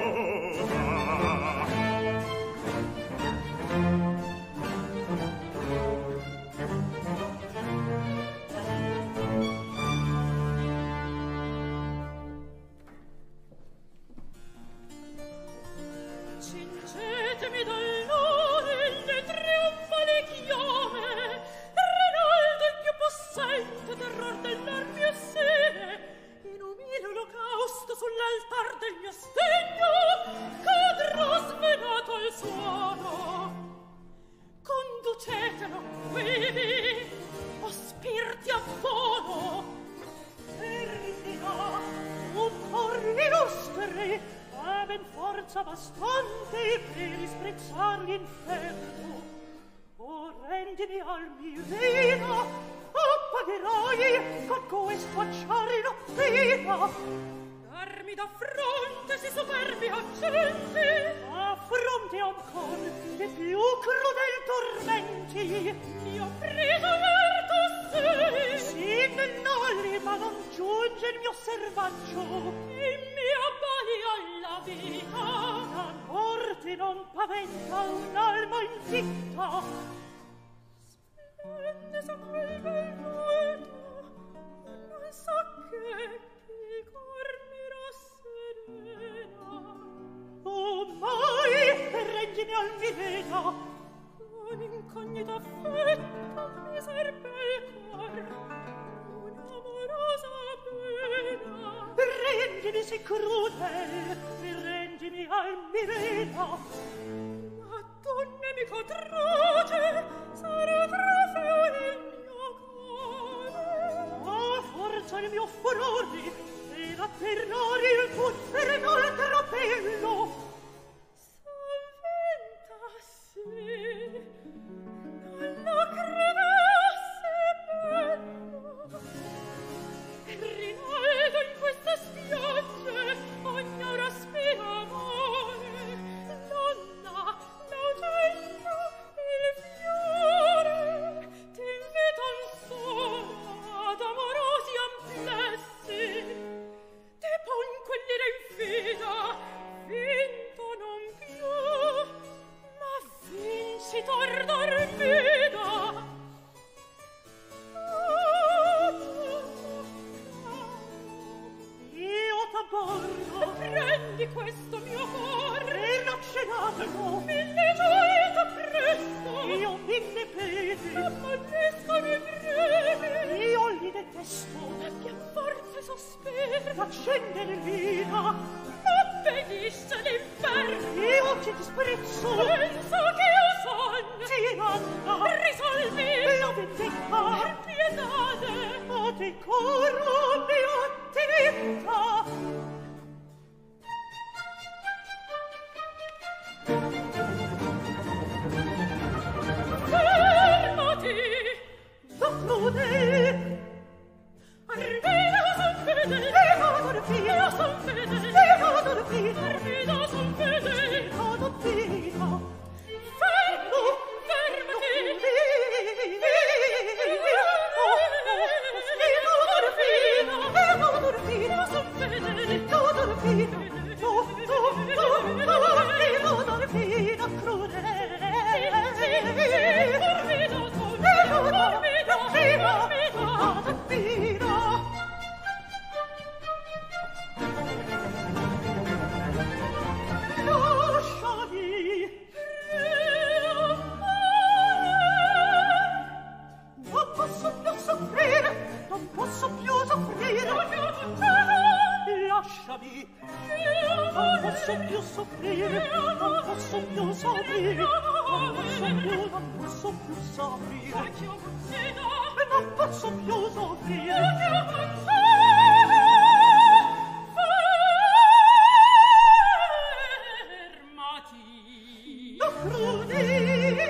[SPEAKER 1] Cingetemi dall'ore le trionfali chiome, Rinaldo il più possente terror dell'armi assieme, in umile olocausto sull'altar del mio stegno cadrà svenato al suono. Conducetelo quivi, o spirti affono, termina un por illustri, ha ben forza bastante per disprezzar l'inferno. O rendimi al Mirena, o pagherai con questo acciarino vita. Darmi da fronte si superbi accenti, a fronte ancor dei più crudel tormenti. Mio prisoner tu sei, sì nell'oli ma non giunge il mio servaggio, e mi abbali alla vita. La morte non paventa un'alma infitta. Splende su quel bel volto, non so che il cor mi rasserena. Oh mai, reggimi al Mirena, con incognito affetto mi serve il cor un'amorosa pena. Rendimi sì crudel, rendimi al Mirena, ma tu nemico atroce sarà trofeo il mio cuore. A forza il mio furore per atterrare il tuo infernal tropello, s'avventassi, non lo credesse bello. Rinaldo in queste spiagge ogni ora spia amore, donna, l'autento, il fiore, t'invitan solo ad amorosi amplessi, te pon quell'ira infida
[SPEAKER 4] preti. Ammolliscono i brevi. Io li detesto. Abbiam forze sospese. Accendere vita. Obbedisce l'inferno. Io ti disprezzo. Penso che io sogno. Tiranna. Risolvi. La vendetta. Per pietade. A decoro mio attività. Fermati! D'applode! Armida son fede! Io Io son fede! Io Armida son fede! Io Fermo! Fermati! Io son fede! Io crudele! Non posso più soffrire. Lasciami. Non posso più soffrire. Non posso più soffrire. Non posso più, non posso più soffrire. Non posso più soffrire. Fermati. Non crudele.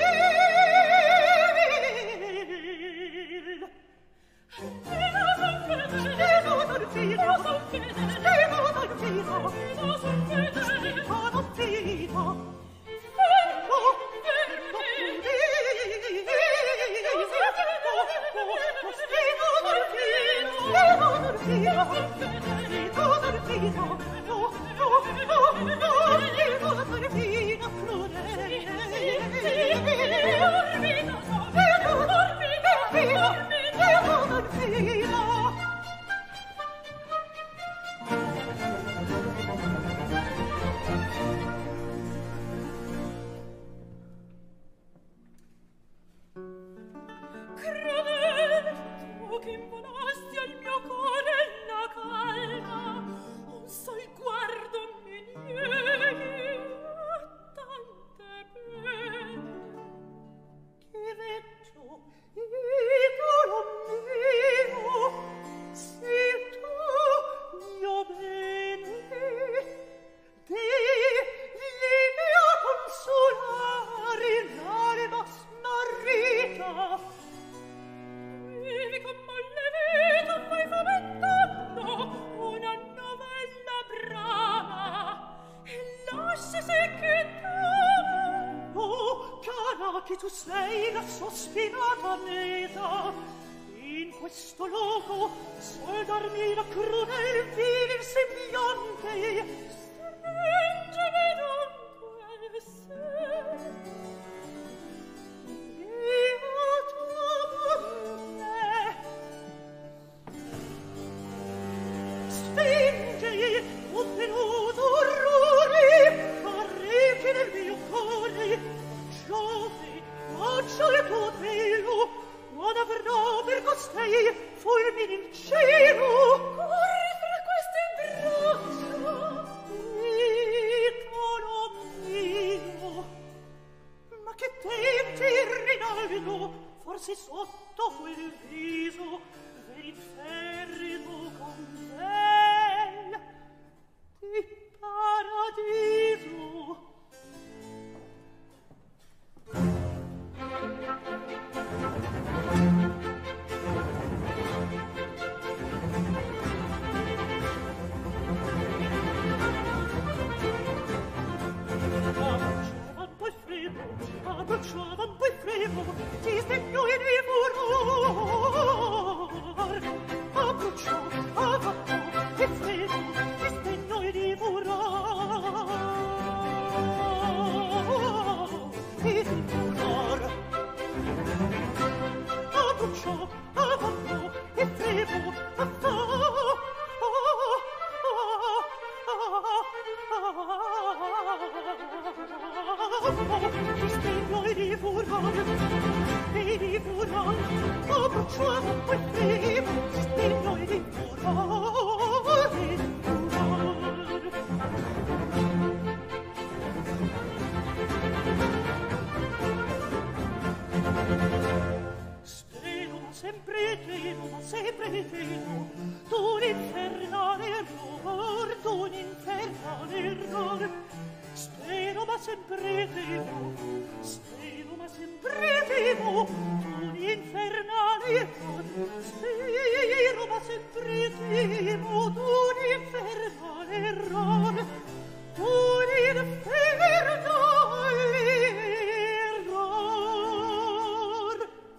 [SPEAKER 4] Che tu sei la sospirata meta in questo luogo sol dormire la crudel vil sembiante stringimi dunque se io tu me spingi un venuto orrore arrechi nel mio cuore. Giove, faccia il tuo pelo, non avrò per costei fulmini in cielo. Corri fra queste braccia, piccolo mio. Ma che tenti, Rinaldo, forse sotto quel viso, vedi ferrido con bel di paradiso. Abbracciava un po' il fremo, ti sdegno in il furor. Abbracciava un po' il fremo, ti sdegno in il furor. Il furor. Abbracciava un po' il fremo, ti sdegno in il furor. Vedi facciamo quel primo stegno e di furore, di furore. Spero ma sempre temo, ma sempre temo d'un infernale error, d'un infernale error. Spero ma sempre temo, spero ma sempre temo d'un infernale error. Spero ma sempre temo d'un infernale error, d'un infernale error.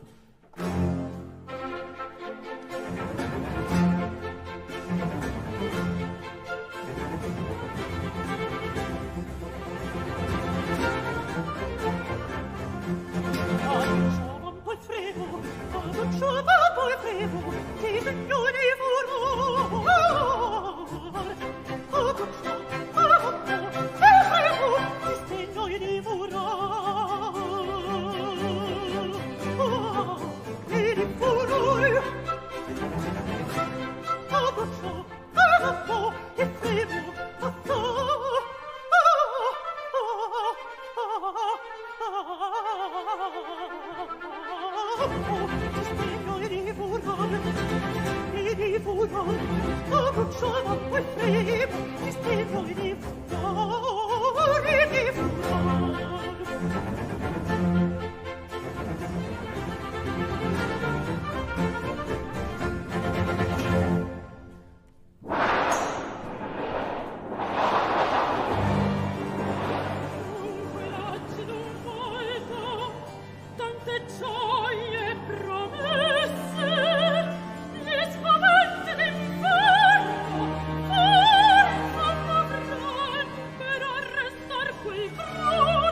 [SPEAKER 4] Poi frego, quando ciò va poi frego, ti segno di furor. Oh, ciò, oh, ti frego, ti segno di furor. Oh, e di furor. Oh, ciò, oh, ti frego, oh, stegno e di furore, e di furore, oh, bruciava quel primo, ti stegno e di furore, e di furore.
[SPEAKER 1] Dunque razzi d'un volto, tante gioie promesse, gli spaventi d'inferno, forza m'avran per arrestar quel grosso.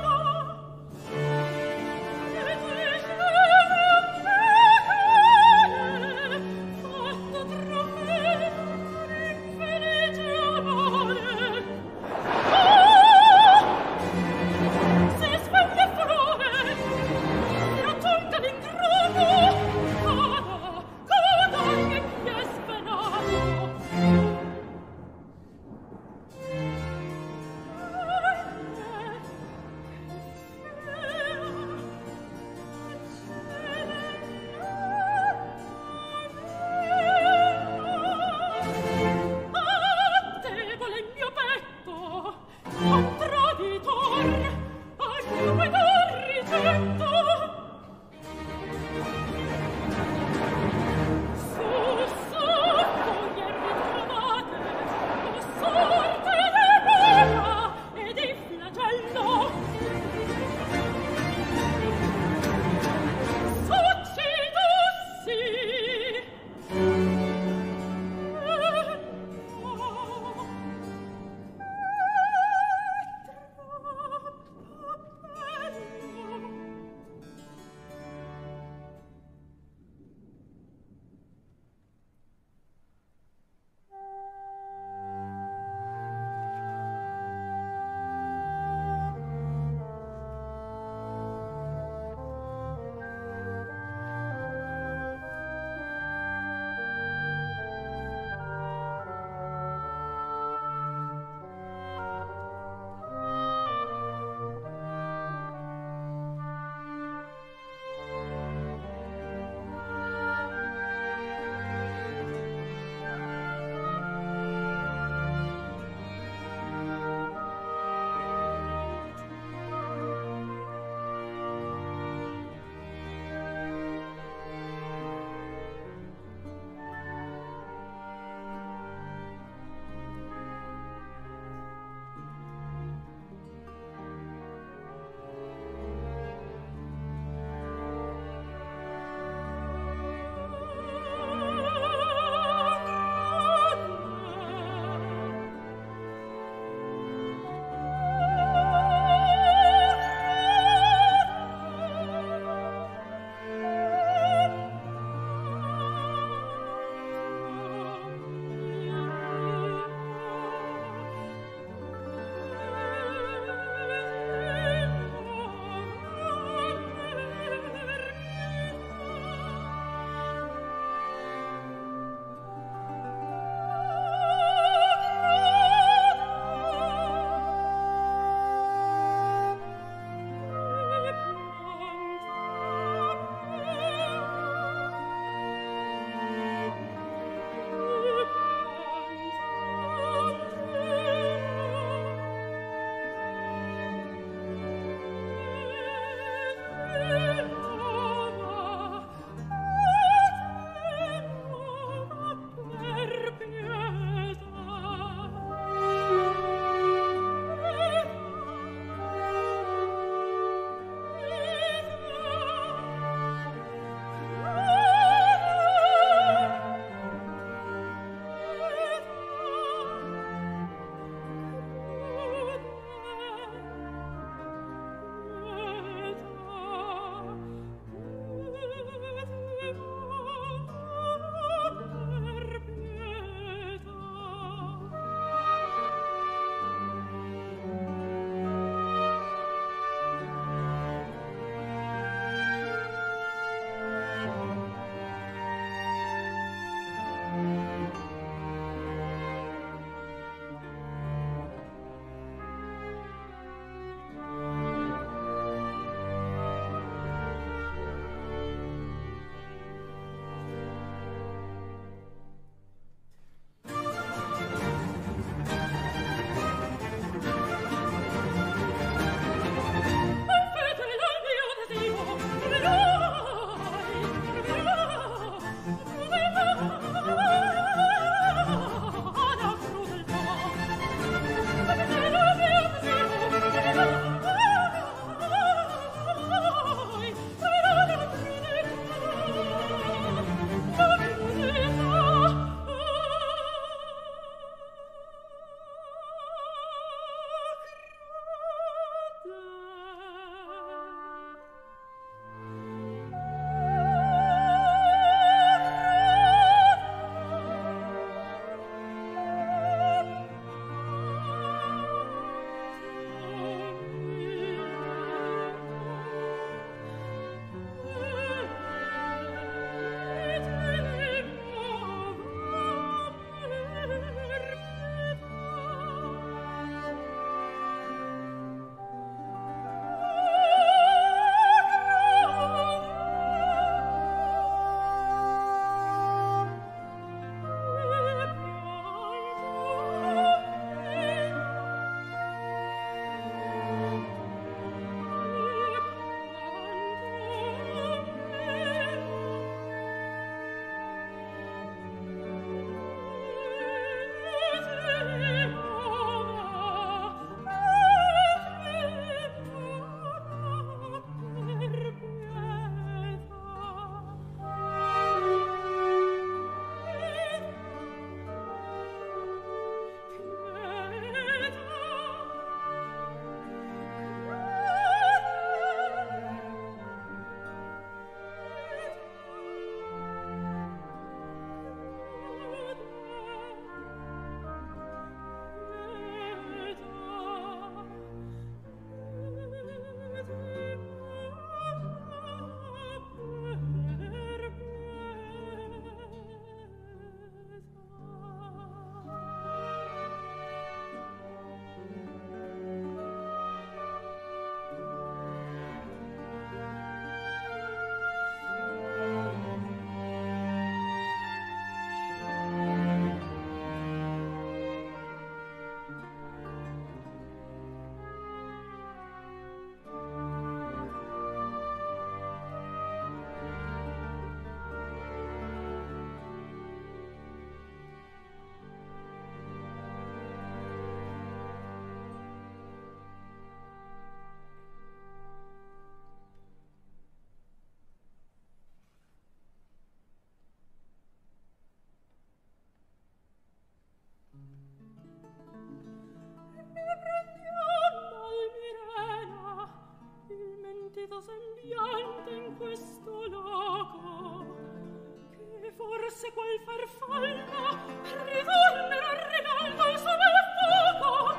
[SPEAKER 1] fosse qual farfalla, rivolvere a Rinaldo il suo bel fuoco.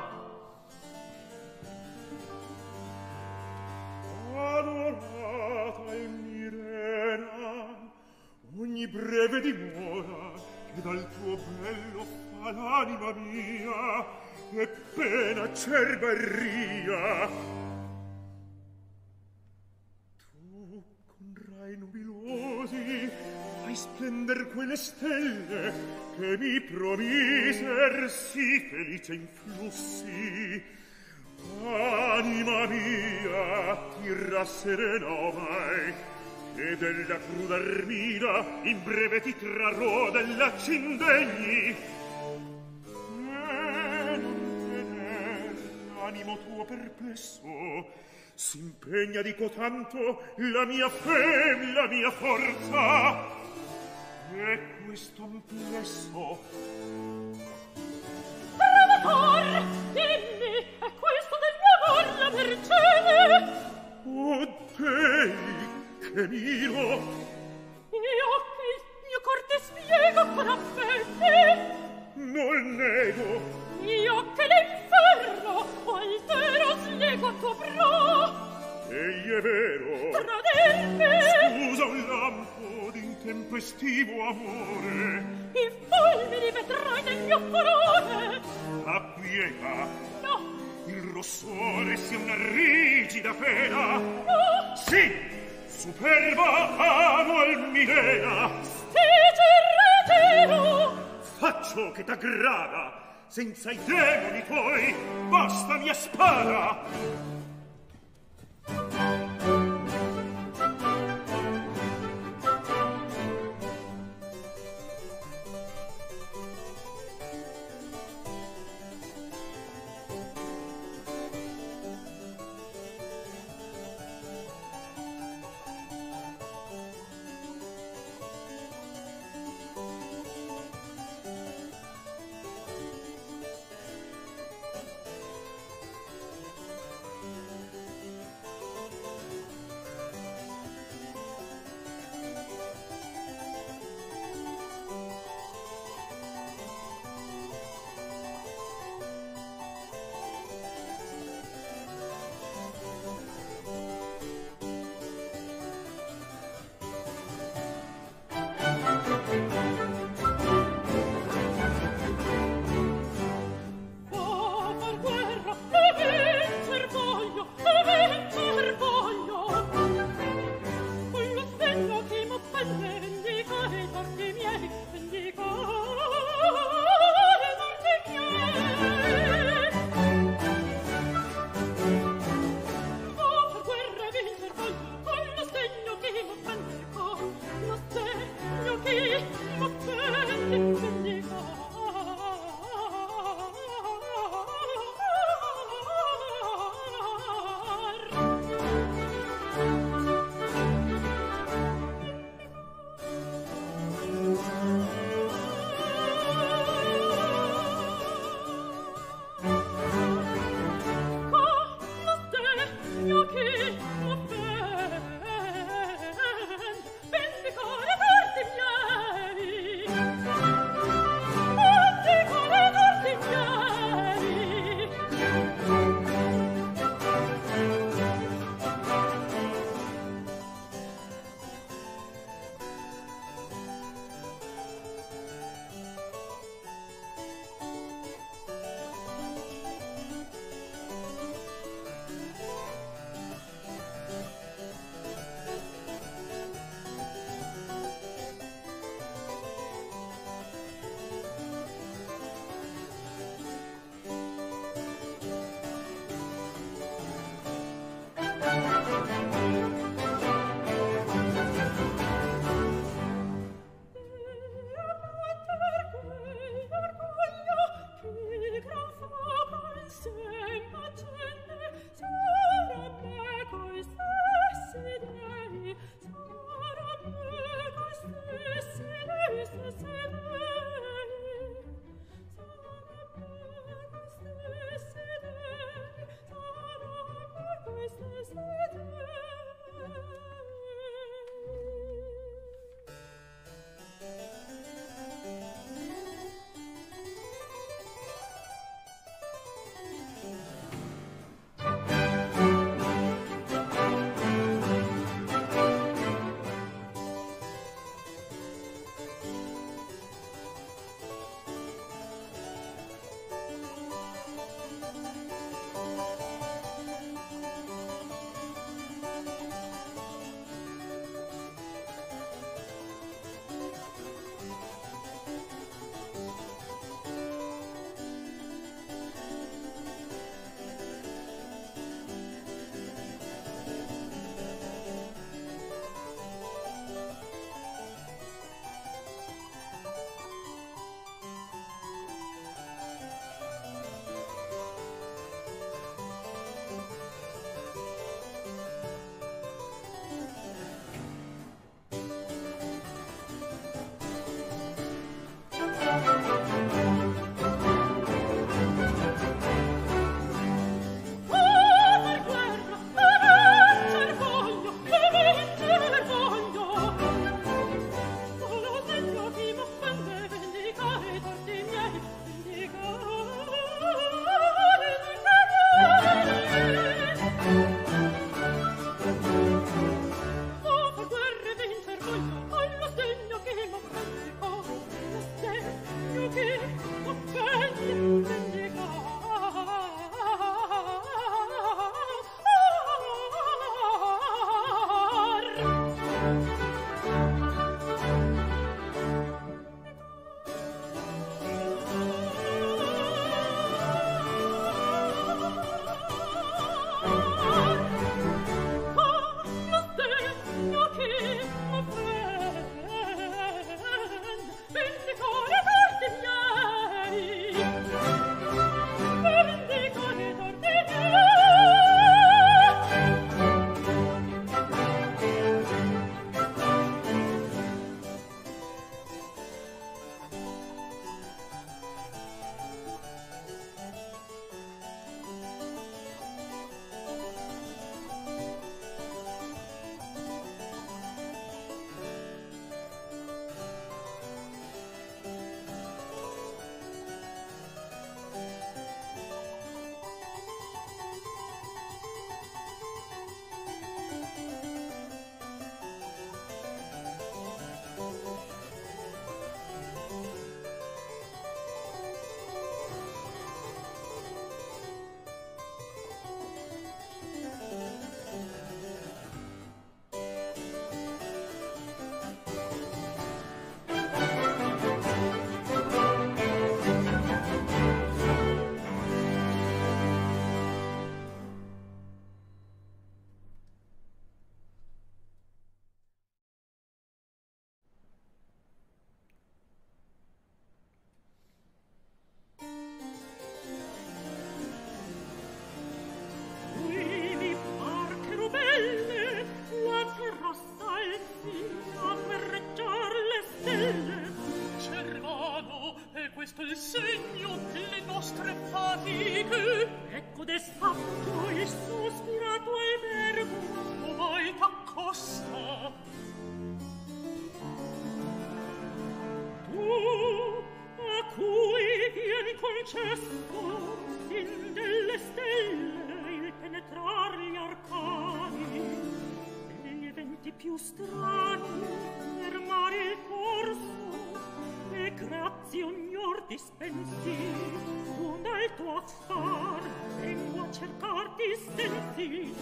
[SPEAKER 2] Adorata e mirena, ogni breve dimora che dal tuo bello fa l'anima mia, e pena acerba e ria. Tu con rai nubilosi fai splender quelle stelle che mi promiser sì felice influssi. Anima mia, ti rasserena ormai, e della cruda Ermina in breve ti trarrò della cindegni. E non tener l'animo tuo perplesso, s'impegna di cotanto la mia fe, la mia forza, e questo amplesso.
[SPEAKER 1] Trovator, dimmi, è questo del mio amor la mercede?
[SPEAKER 2] O Dei, che miro!
[SPEAKER 1] Io che il mio cor ti spiego con affetti.
[SPEAKER 2] Non nego.
[SPEAKER 1] Io che l'inferno altero slego a tuo bro.
[SPEAKER 2] Egli è vero.
[SPEAKER 1] Tradirmi.
[SPEAKER 2] Scusa un lampo d'intempestivo amore.
[SPEAKER 1] I fulmini vedrai nel mio furore.
[SPEAKER 2] Appiega.
[SPEAKER 1] No.
[SPEAKER 2] Il rossore sia una rigida pena.
[SPEAKER 1] No.
[SPEAKER 2] Sì, superba amo Almidena.
[SPEAKER 1] Stige retiro.
[SPEAKER 2] Faccio che t'aggrada. Senza i demoni tuoi basta mia spada.
[SPEAKER 1] questo il segno delle nostre fatiche.
[SPEAKER 4] Ecco d'esatto il sospirato albergo
[SPEAKER 1] Omai t'accosta.
[SPEAKER 4] Tu, a cui vien concesso fin delle stelle il penetrar gli arcani e gli eventi più strani fermare il corso e grazie ognor dispensi un dal tuo affar vengo a cercarti sensi.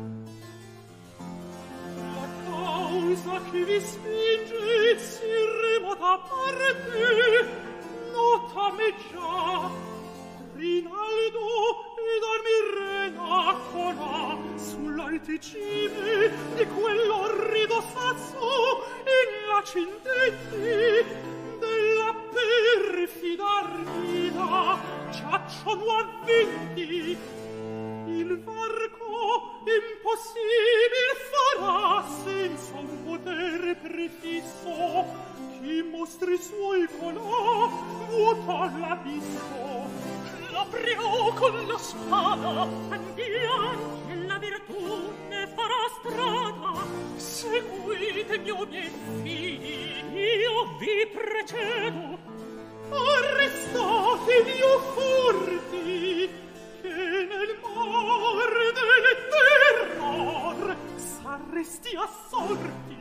[SPEAKER 1] La causa che vi spinge si remota parte notame già Rinaldo ed Almirena cona sull'alte cime di quell'orrido sasso in la cintetti della perfida Armida giacciono avvinti. Il varco impossibil farà senza un potere prefisso chi mostri suoi colò vuoto all'abisso.
[SPEAKER 4] L'aprirò con la spada andiam che la virtù ne farà strada.
[SPEAKER 1] Seguite mio miei figli,
[SPEAKER 4] io vi precedo.
[SPEAKER 1] Arrestatevi o forti che nel mar del terror s'arresti assorti.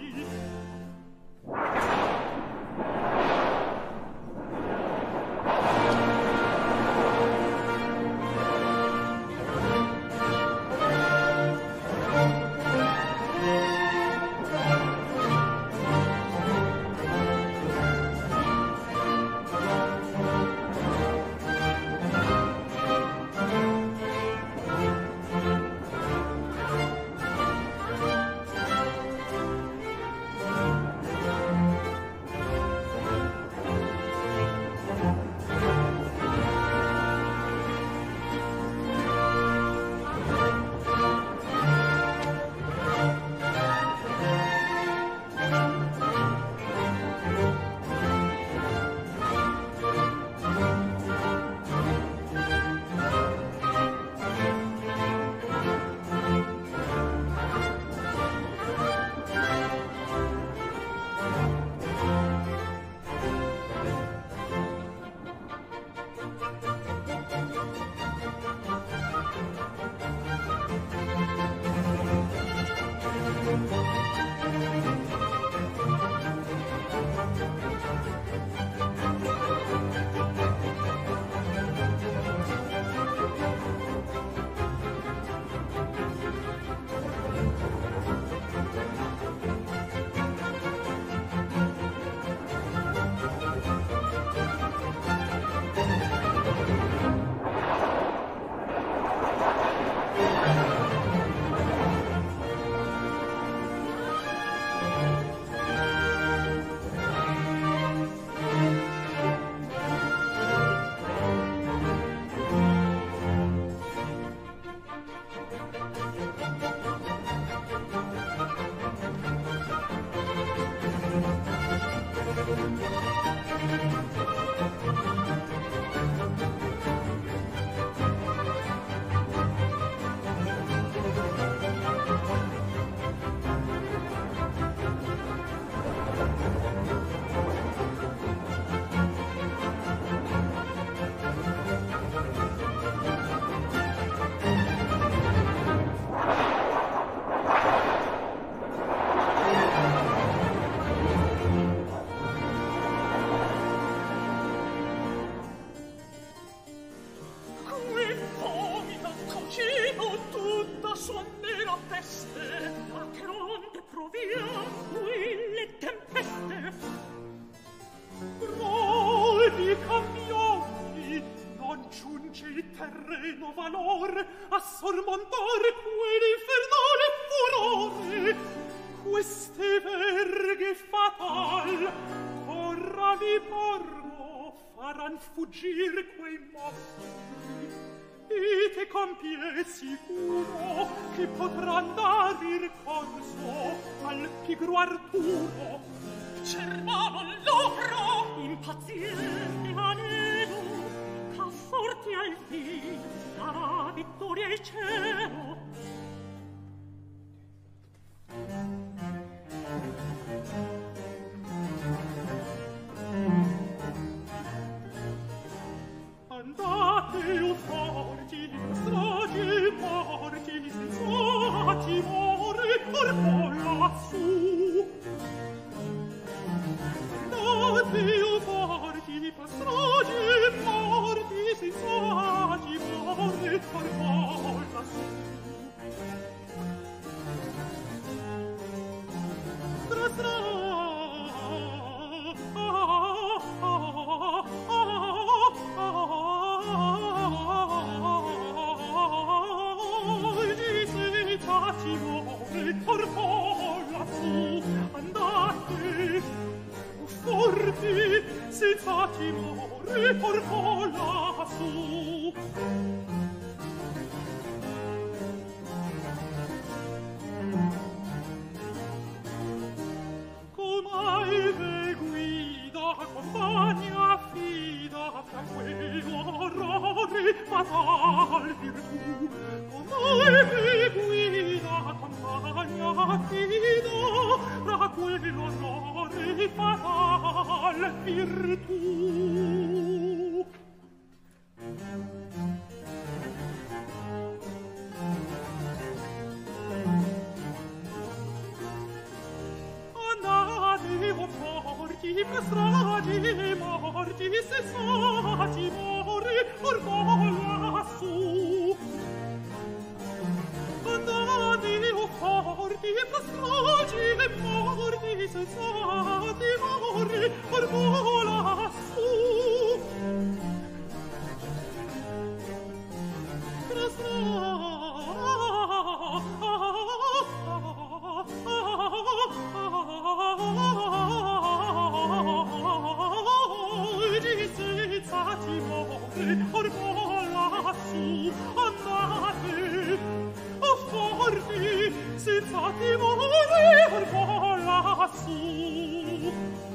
[SPEAKER 4] terreno valor a sormontare quell'infernale furore. Queste verghe fatal corra vi porgo faran fuggir quei mostri. Ite compie sicuro che potrà andar il corso al pigro Arturo.
[SPEAKER 1] Cermano l'opera
[SPEAKER 4] Impaziente a ne fin la vittoria è il cielo. Andate o forti, stragi morti, senza timore, corpo lassù. Andate o forti, stragi morti, senza timore, corpo lassù. Tra stra andate forti senza timore porco lassù. Com'ai ve guida compagna fida fra quello orrore fatal virtù. Com'ai ve guida compagna fida fra quello orrore fatal virtù. Andate o forti, per stragi morti, senza timore, orco lassù. Andate o forti, per stragi morti, senza timore, orco lassù. Tra senza timore, orco lassù. Andate o forti, senza timore, orco lassù.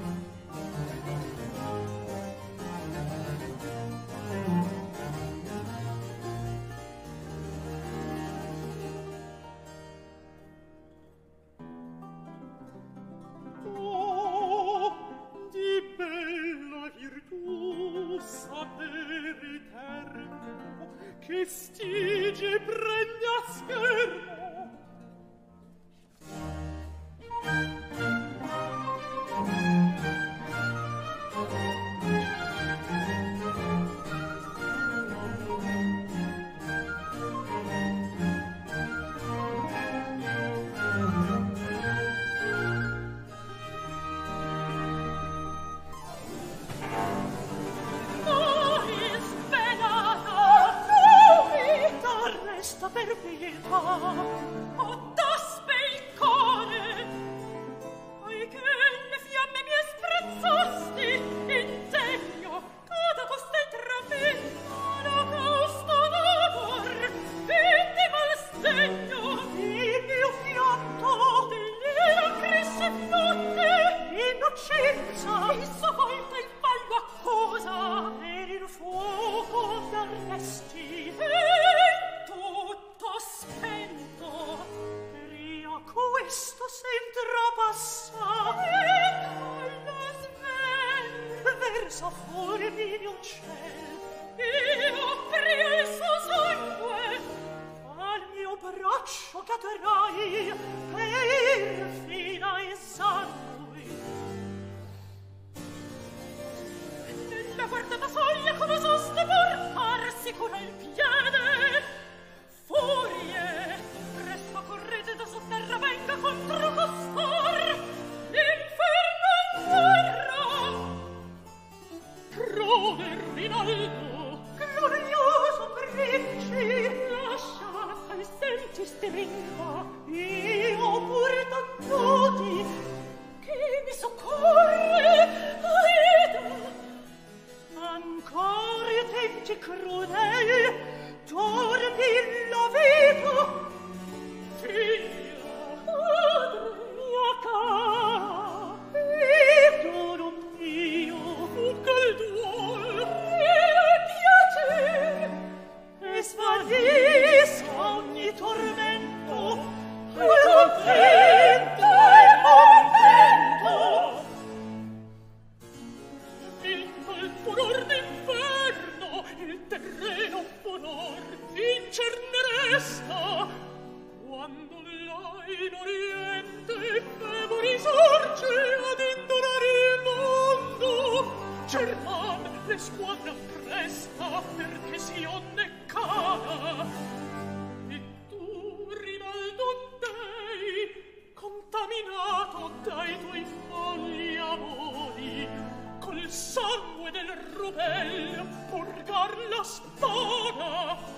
[SPEAKER 4] Oh, di bella virtù sapere eterno che stige prende a schermo. Resta per pietà, o taspe il core, poiché le fiamme mi sprezzasti, indegno, cada costa il trafitto, l'olocausto d'amor, vedi mal sdegno, il mio fianto, delle lacrisse flotte, innocenza, il suo volto il fallo accusa, per il fuoco d'arresti, tutto spento, ria questo sentirò passare alla sven verso fuori di un ciel. Io pria il suo sangue al mio braccio catterai perfida esangui. Nella guardata soglia come soste portarsi con il piede. Furie, presto correte da sotterra, venga contro costor, l'inferno in terra. Prove Rinaldo, glorioso principe, lascia ai senti stringa, io pure tantuti, che mi soccorre, aida. Ancora i tempi crudeli, torbi la vita, figlia, madre mia cara, idolo mio, fu che il duol, il piacere,
[SPEAKER 1] spada.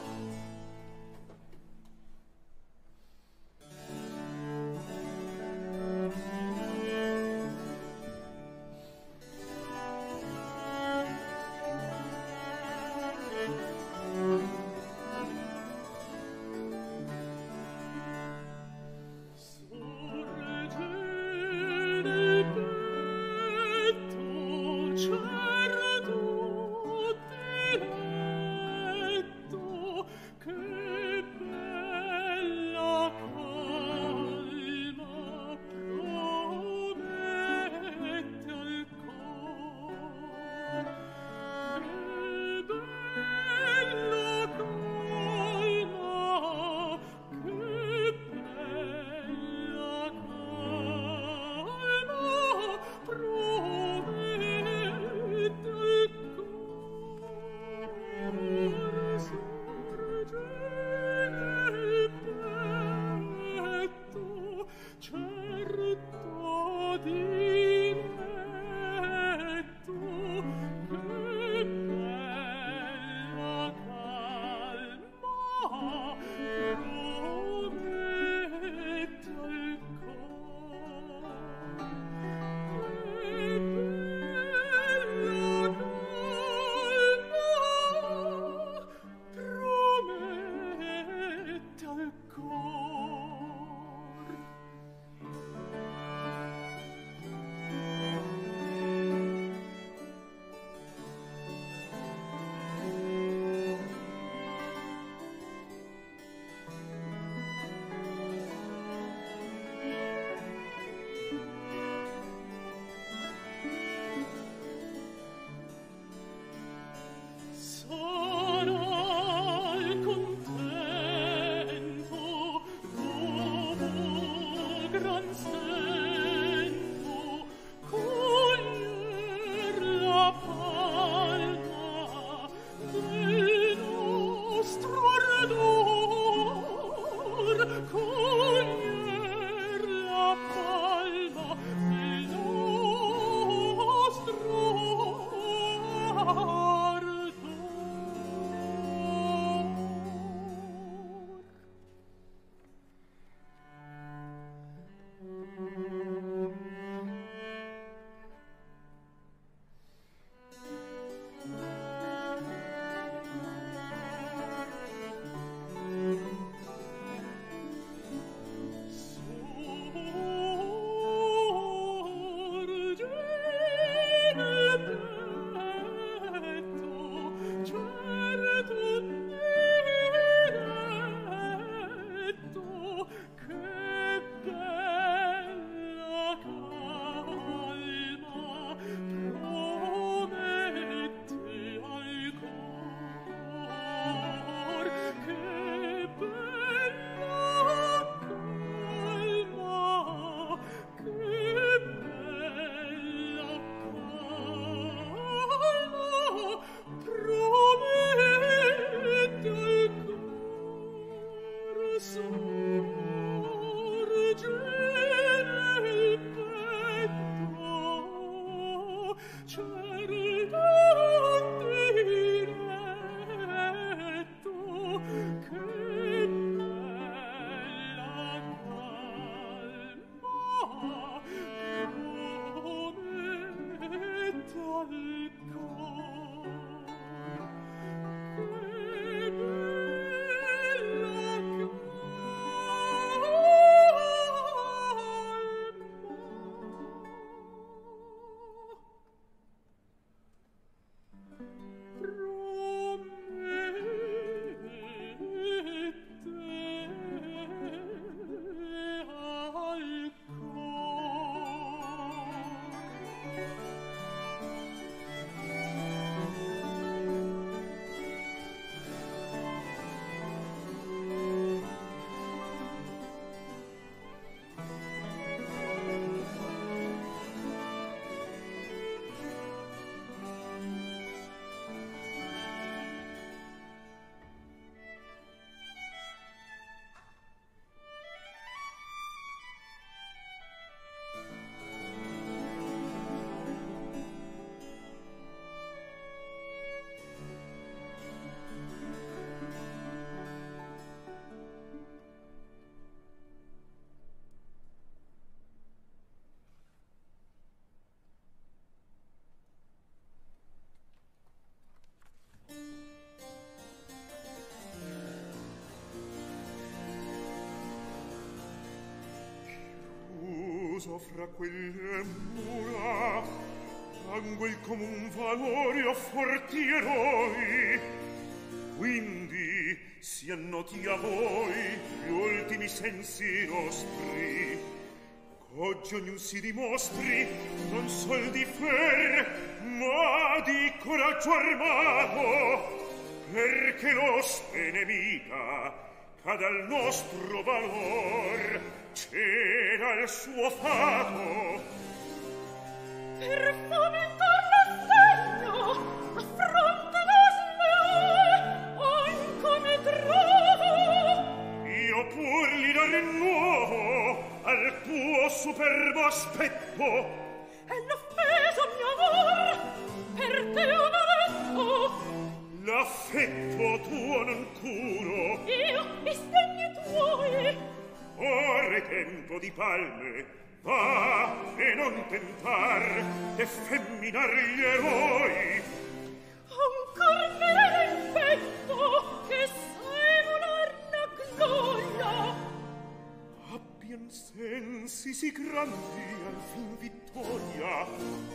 [SPEAKER 2] chiuso fra quelle mura, tango il comun valore o forti eroi, quindi si annoti a voi gli ultimi sensi nostri, oggi ognun si dimostri non sol di fer ma di coraggio armato, perché lo nemica cada al nostro valor, c'era il suo fato.
[SPEAKER 1] Per fomentar l'assegno a fronte lo smeoi come trovo,
[SPEAKER 2] io pur li darei nuovo al tuo superbo aspetto,
[SPEAKER 1] e l'offesa mio amor per te onoretto.
[SPEAKER 2] L'affetto tuo non curo,
[SPEAKER 1] Io i stegni tuoi.
[SPEAKER 2] ora è tempo di palme, va e non tentar d'effeminar gli eroi.
[SPEAKER 1] Ancor me l'hai infetto che sai volar la gloria.
[SPEAKER 2] Abbian sensi sì grandi al fin vittoria.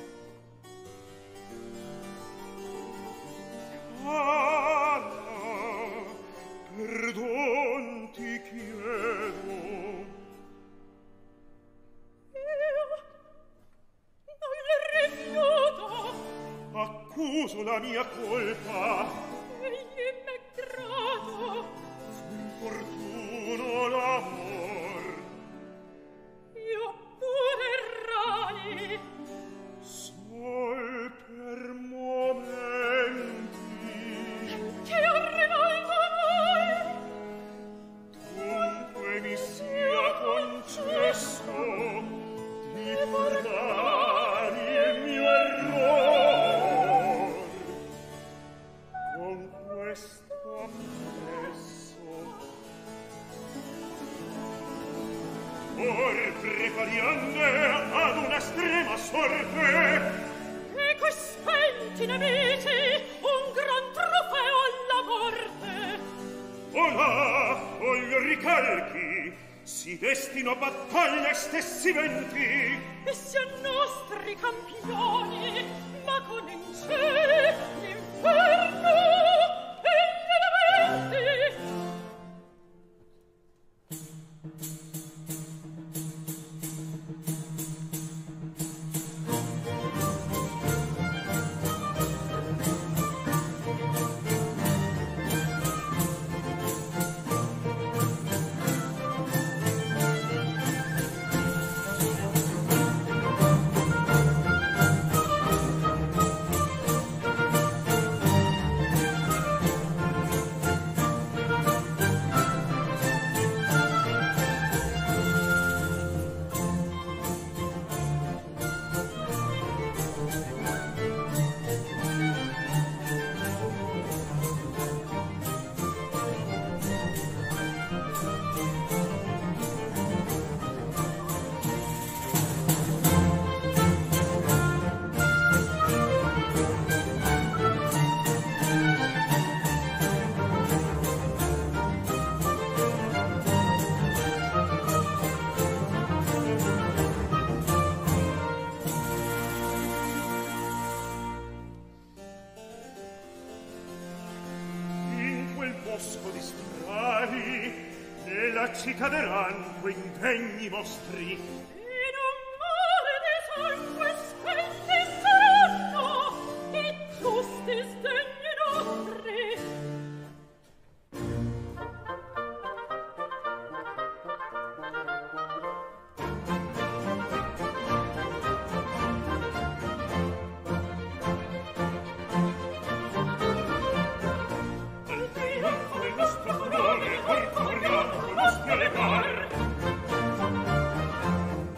[SPEAKER 2] Ah, perdon ti chiedo.
[SPEAKER 1] Io non le rifiuto.
[SPEAKER 2] Accuso la mia colpa.
[SPEAKER 1] Egli m'è grato.
[SPEAKER 2] S'infortuno l'amor.
[SPEAKER 1] Io pure errai.
[SPEAKER 2] Sol per momenti.
[SPEAKER 1] Che arrivaldo noi.
[SPEAKER 2] Dunque mi sia concesso di perdonare il mio error. Con questo appresso or prepariande ad una estrema sorte,
[SPEAKER 1] E coi spenti nemici un gran trofeo alla morte.
[SPEAKER 2] o là o gli ricalchi si destino a battaglia e stessi venti,
[SPEAKER 1] E sian nostri campioni, ma con in sé l'inferno e gli elementi.
[SPEAKER 2] ci caderan quei impegni vostri.
[SPEAKER 1] In un mare di sangue spenti saranno i giusti sdegni nostri.
[SPEAKER 2] Al trionfo del nostro onore, or corriamo con lo spiegar.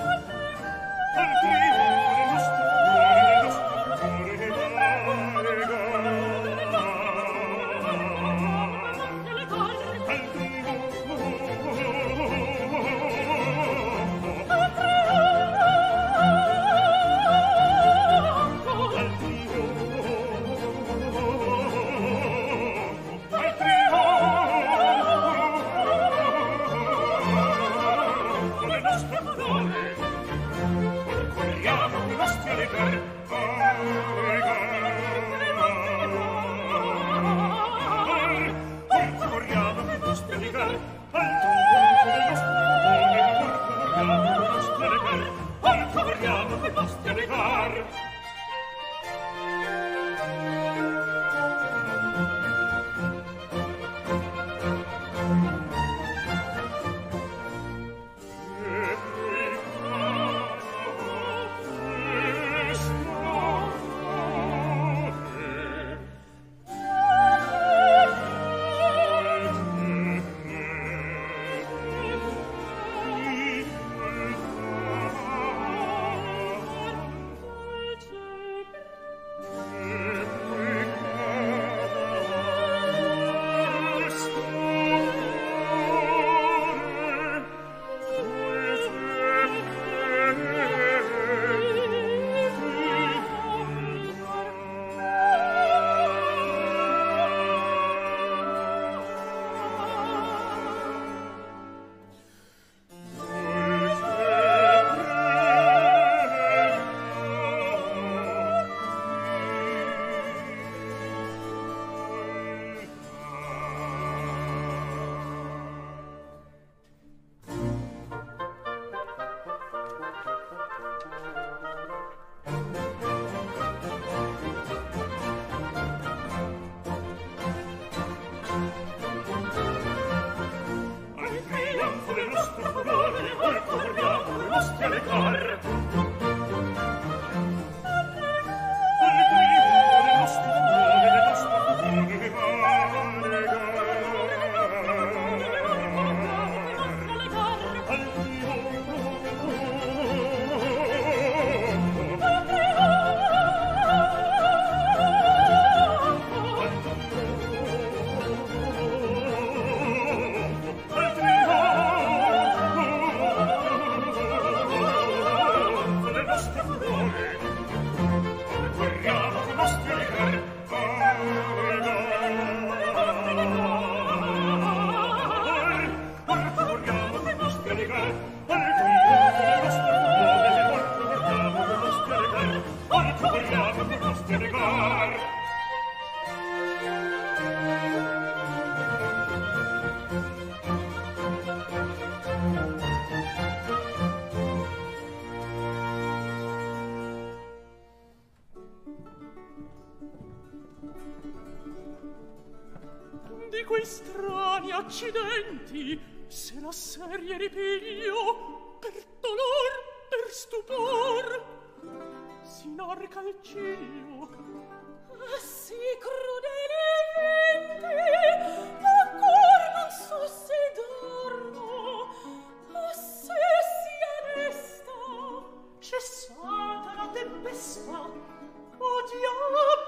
[SPEAKER 1] quei strani accidenti, se la serie ripiglio, per dolor, per stupor, s'inarca il ciglio.
[SPEAKER 4] Ah, sì, crudeli venti, ancor non so se dormo, o se sia resta. Cessata la tempesta, o diavolo,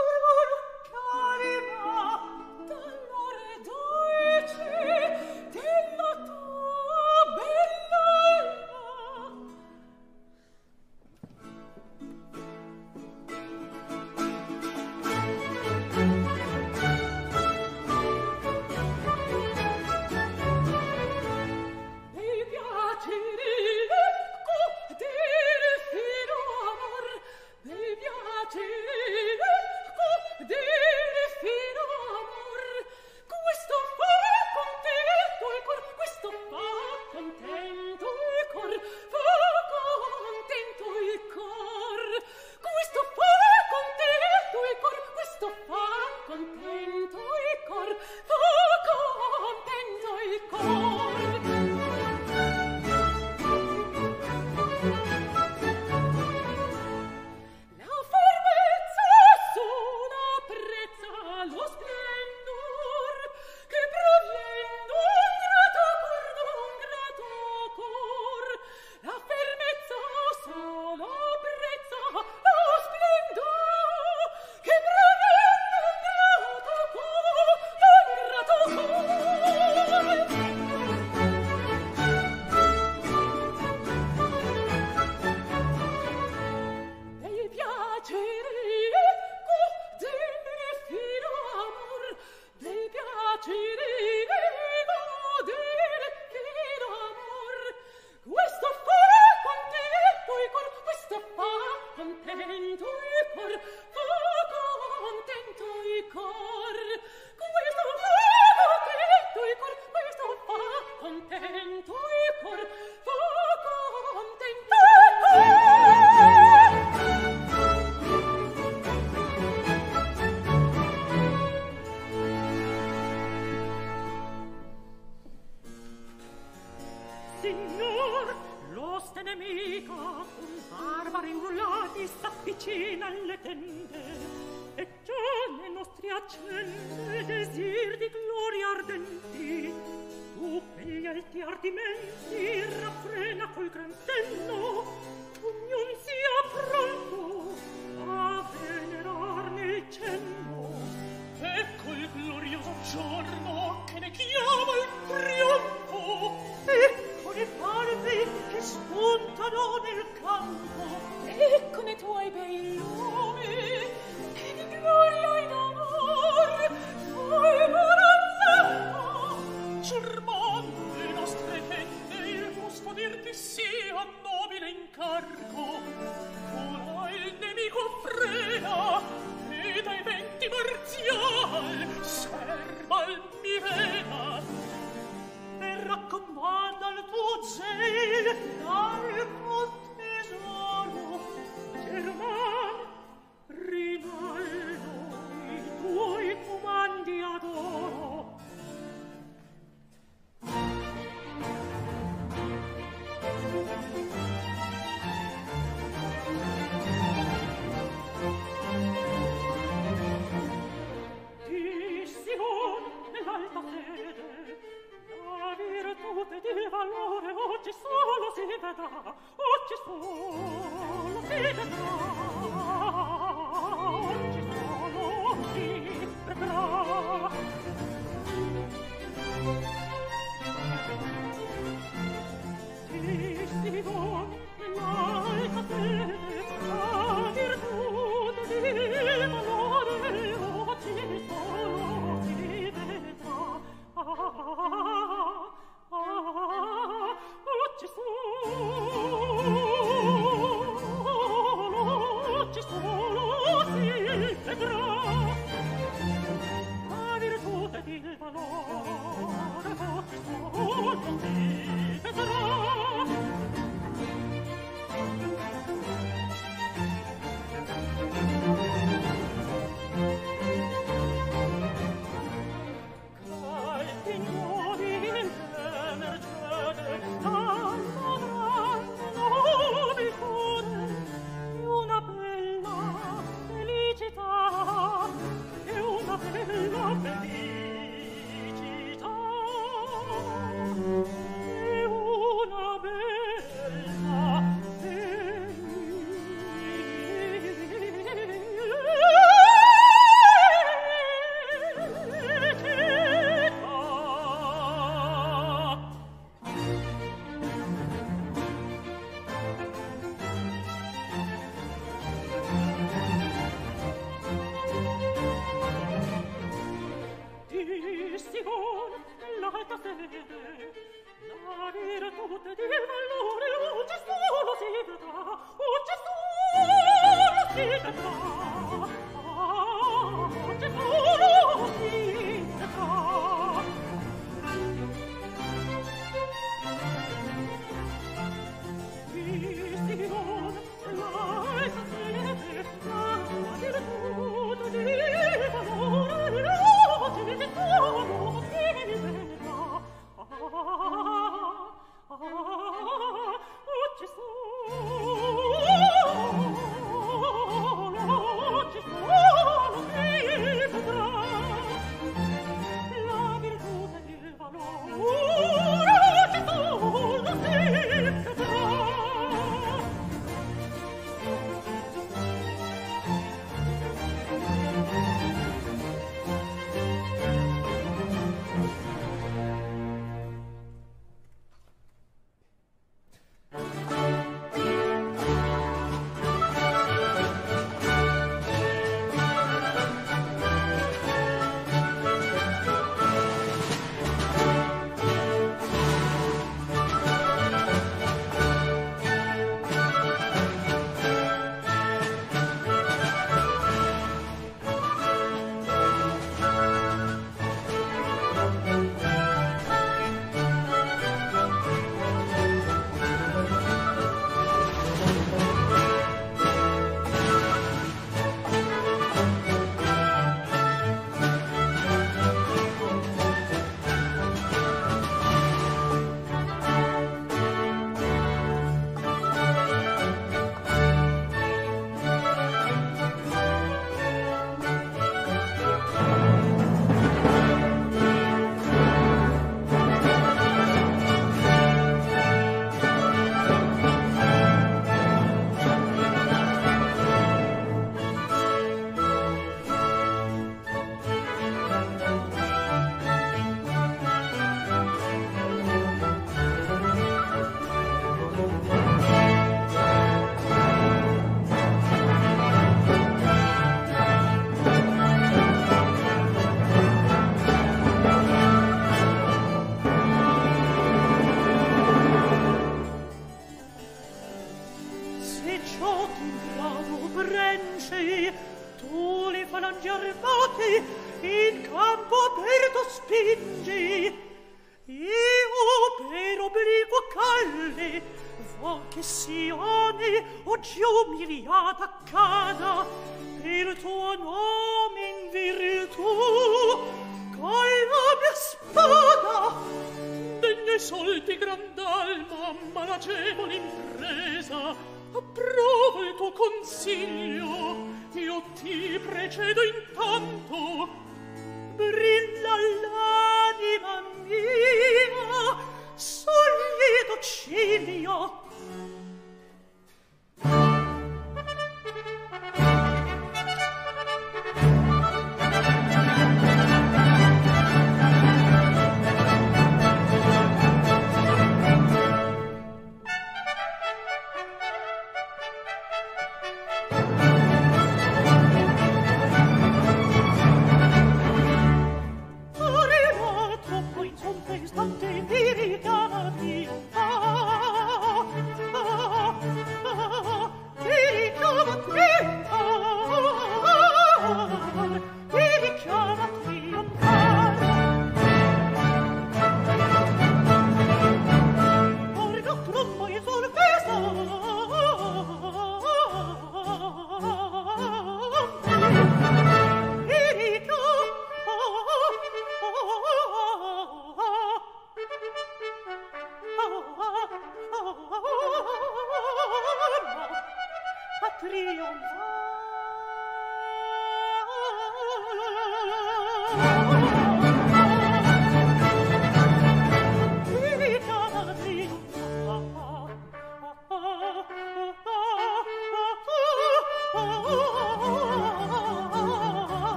[SPEAKER 4] calma, dall'ore dolce della tua bell'alma. Mi piace godere fino amor, mi piace godere fino amor, questo fa contento il cor, questo fa contento il cor, fa contento il cor, questo fa contento il cor, questo fa contento il cor, fa contento il cor. La fermezza sola apprezza lo splendor che provien d'un grato cor, d'un grato cor. La fermezza sola apprezza lo splendor che provien d'un grato cor, d'un grato cor. Del piacere godere fino amor, del piacere godere fino amor, questo fa contento il cor, questo fa contento il cor, fa contento il cor, questo fa contento il cor, questo fa contento il cor, fa contento il cor.
[SPEAKER 1] Signor, l'oste nemica con barbari urlati s'avvicina alle tende, e già nei nostri accende desir di gloria ardenti. Tu per gli alti ardimenti raffrena col gran senno, ognuno sia pronto a venerarne il cenno. Ecco il glorioso giorno che ne chiama il trionfo.
[SPEAKER 4] Ecco le palme che spuntano nel campo, ecco ne tuoi bei lumi che di gloria in amor folgoranza.
[SPEAKER 1] Germano le nostre tende il gusto dirti sia nobile incargo. Ora il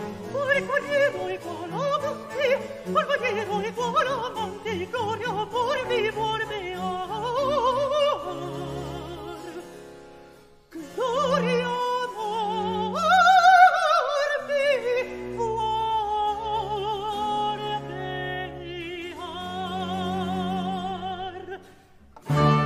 [SPEAKER 4] Voi guerriero egual amanti, voi guerriero egual amanti, gloria por vi vor bear. Gloria por vi vor bear.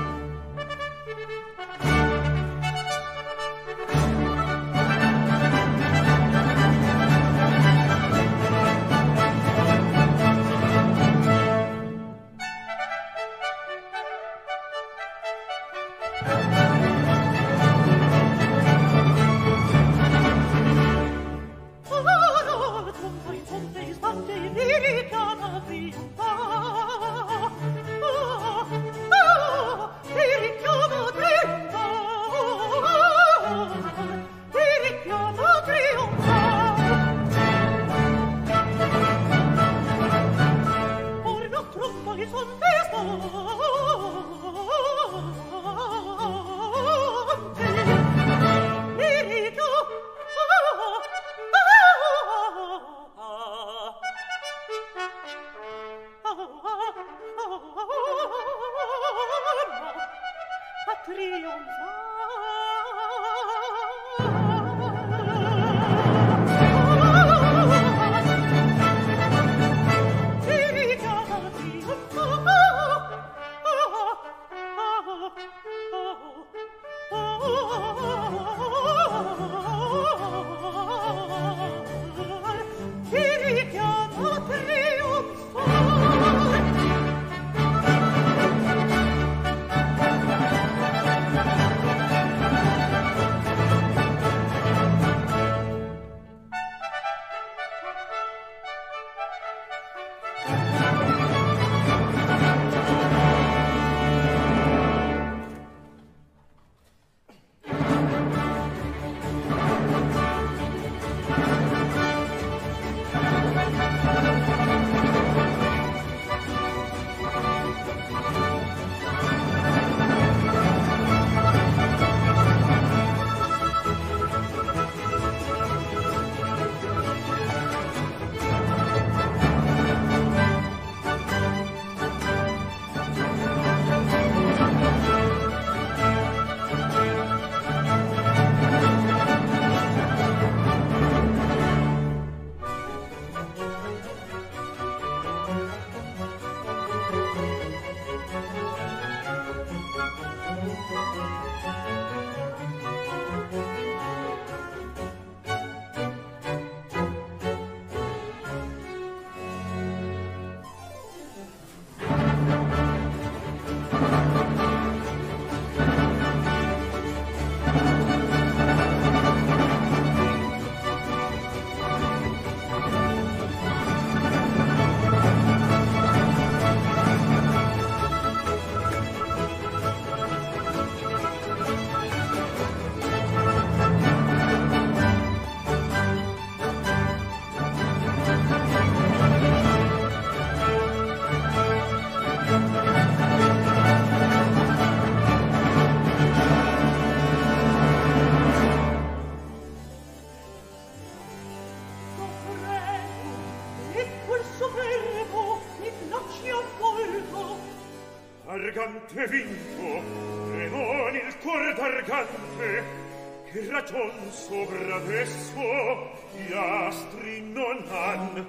[SPEAKER 2] Argante vinto, e non il cor d'argante, che ragion sopra adesso gli astri non han.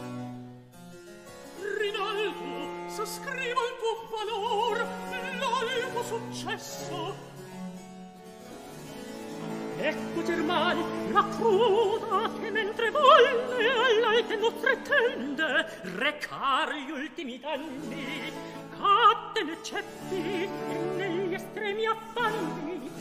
[SPEAKER 1] Rinaldo, s'ascriva il tuo valor, l'alto successo. Ecco Germani, la cruda che mentre volle all'alte nostre tende recar gli ultimi danni, cadde ne ceppi e negli estremi affanni.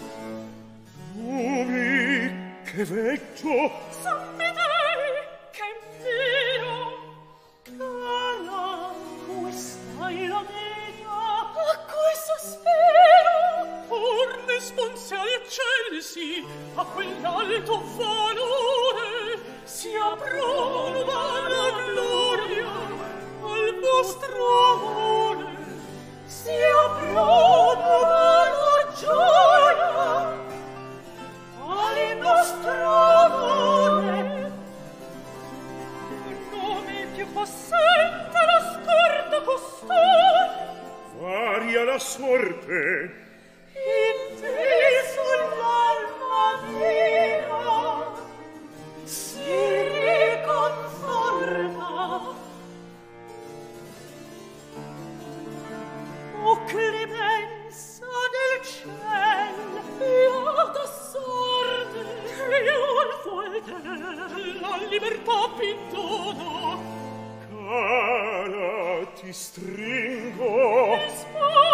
[SPEAKER 2] Umi, che veggio!
[SPEAKER 1] S'ammedei, che mio! Cara, questa è la mia, a questo spero. Or ne sponse agli eccelsi, a quell'alto valore, si approva la gloria al vostro amore. Si approva la gioia al nostro amore. ma sente la scorta costar.
[SPEAKER 2] Varia la sorte.
[SPEAKER 4] In te sull'alma mia si riconforta. O clemenza del ciel, beata sorte,
[SPEAKER 1] io al fuoco la libertà pintona.
[SPEAKER 2] Cara, ti stringo.
[SPEAKER 1] Mi sposa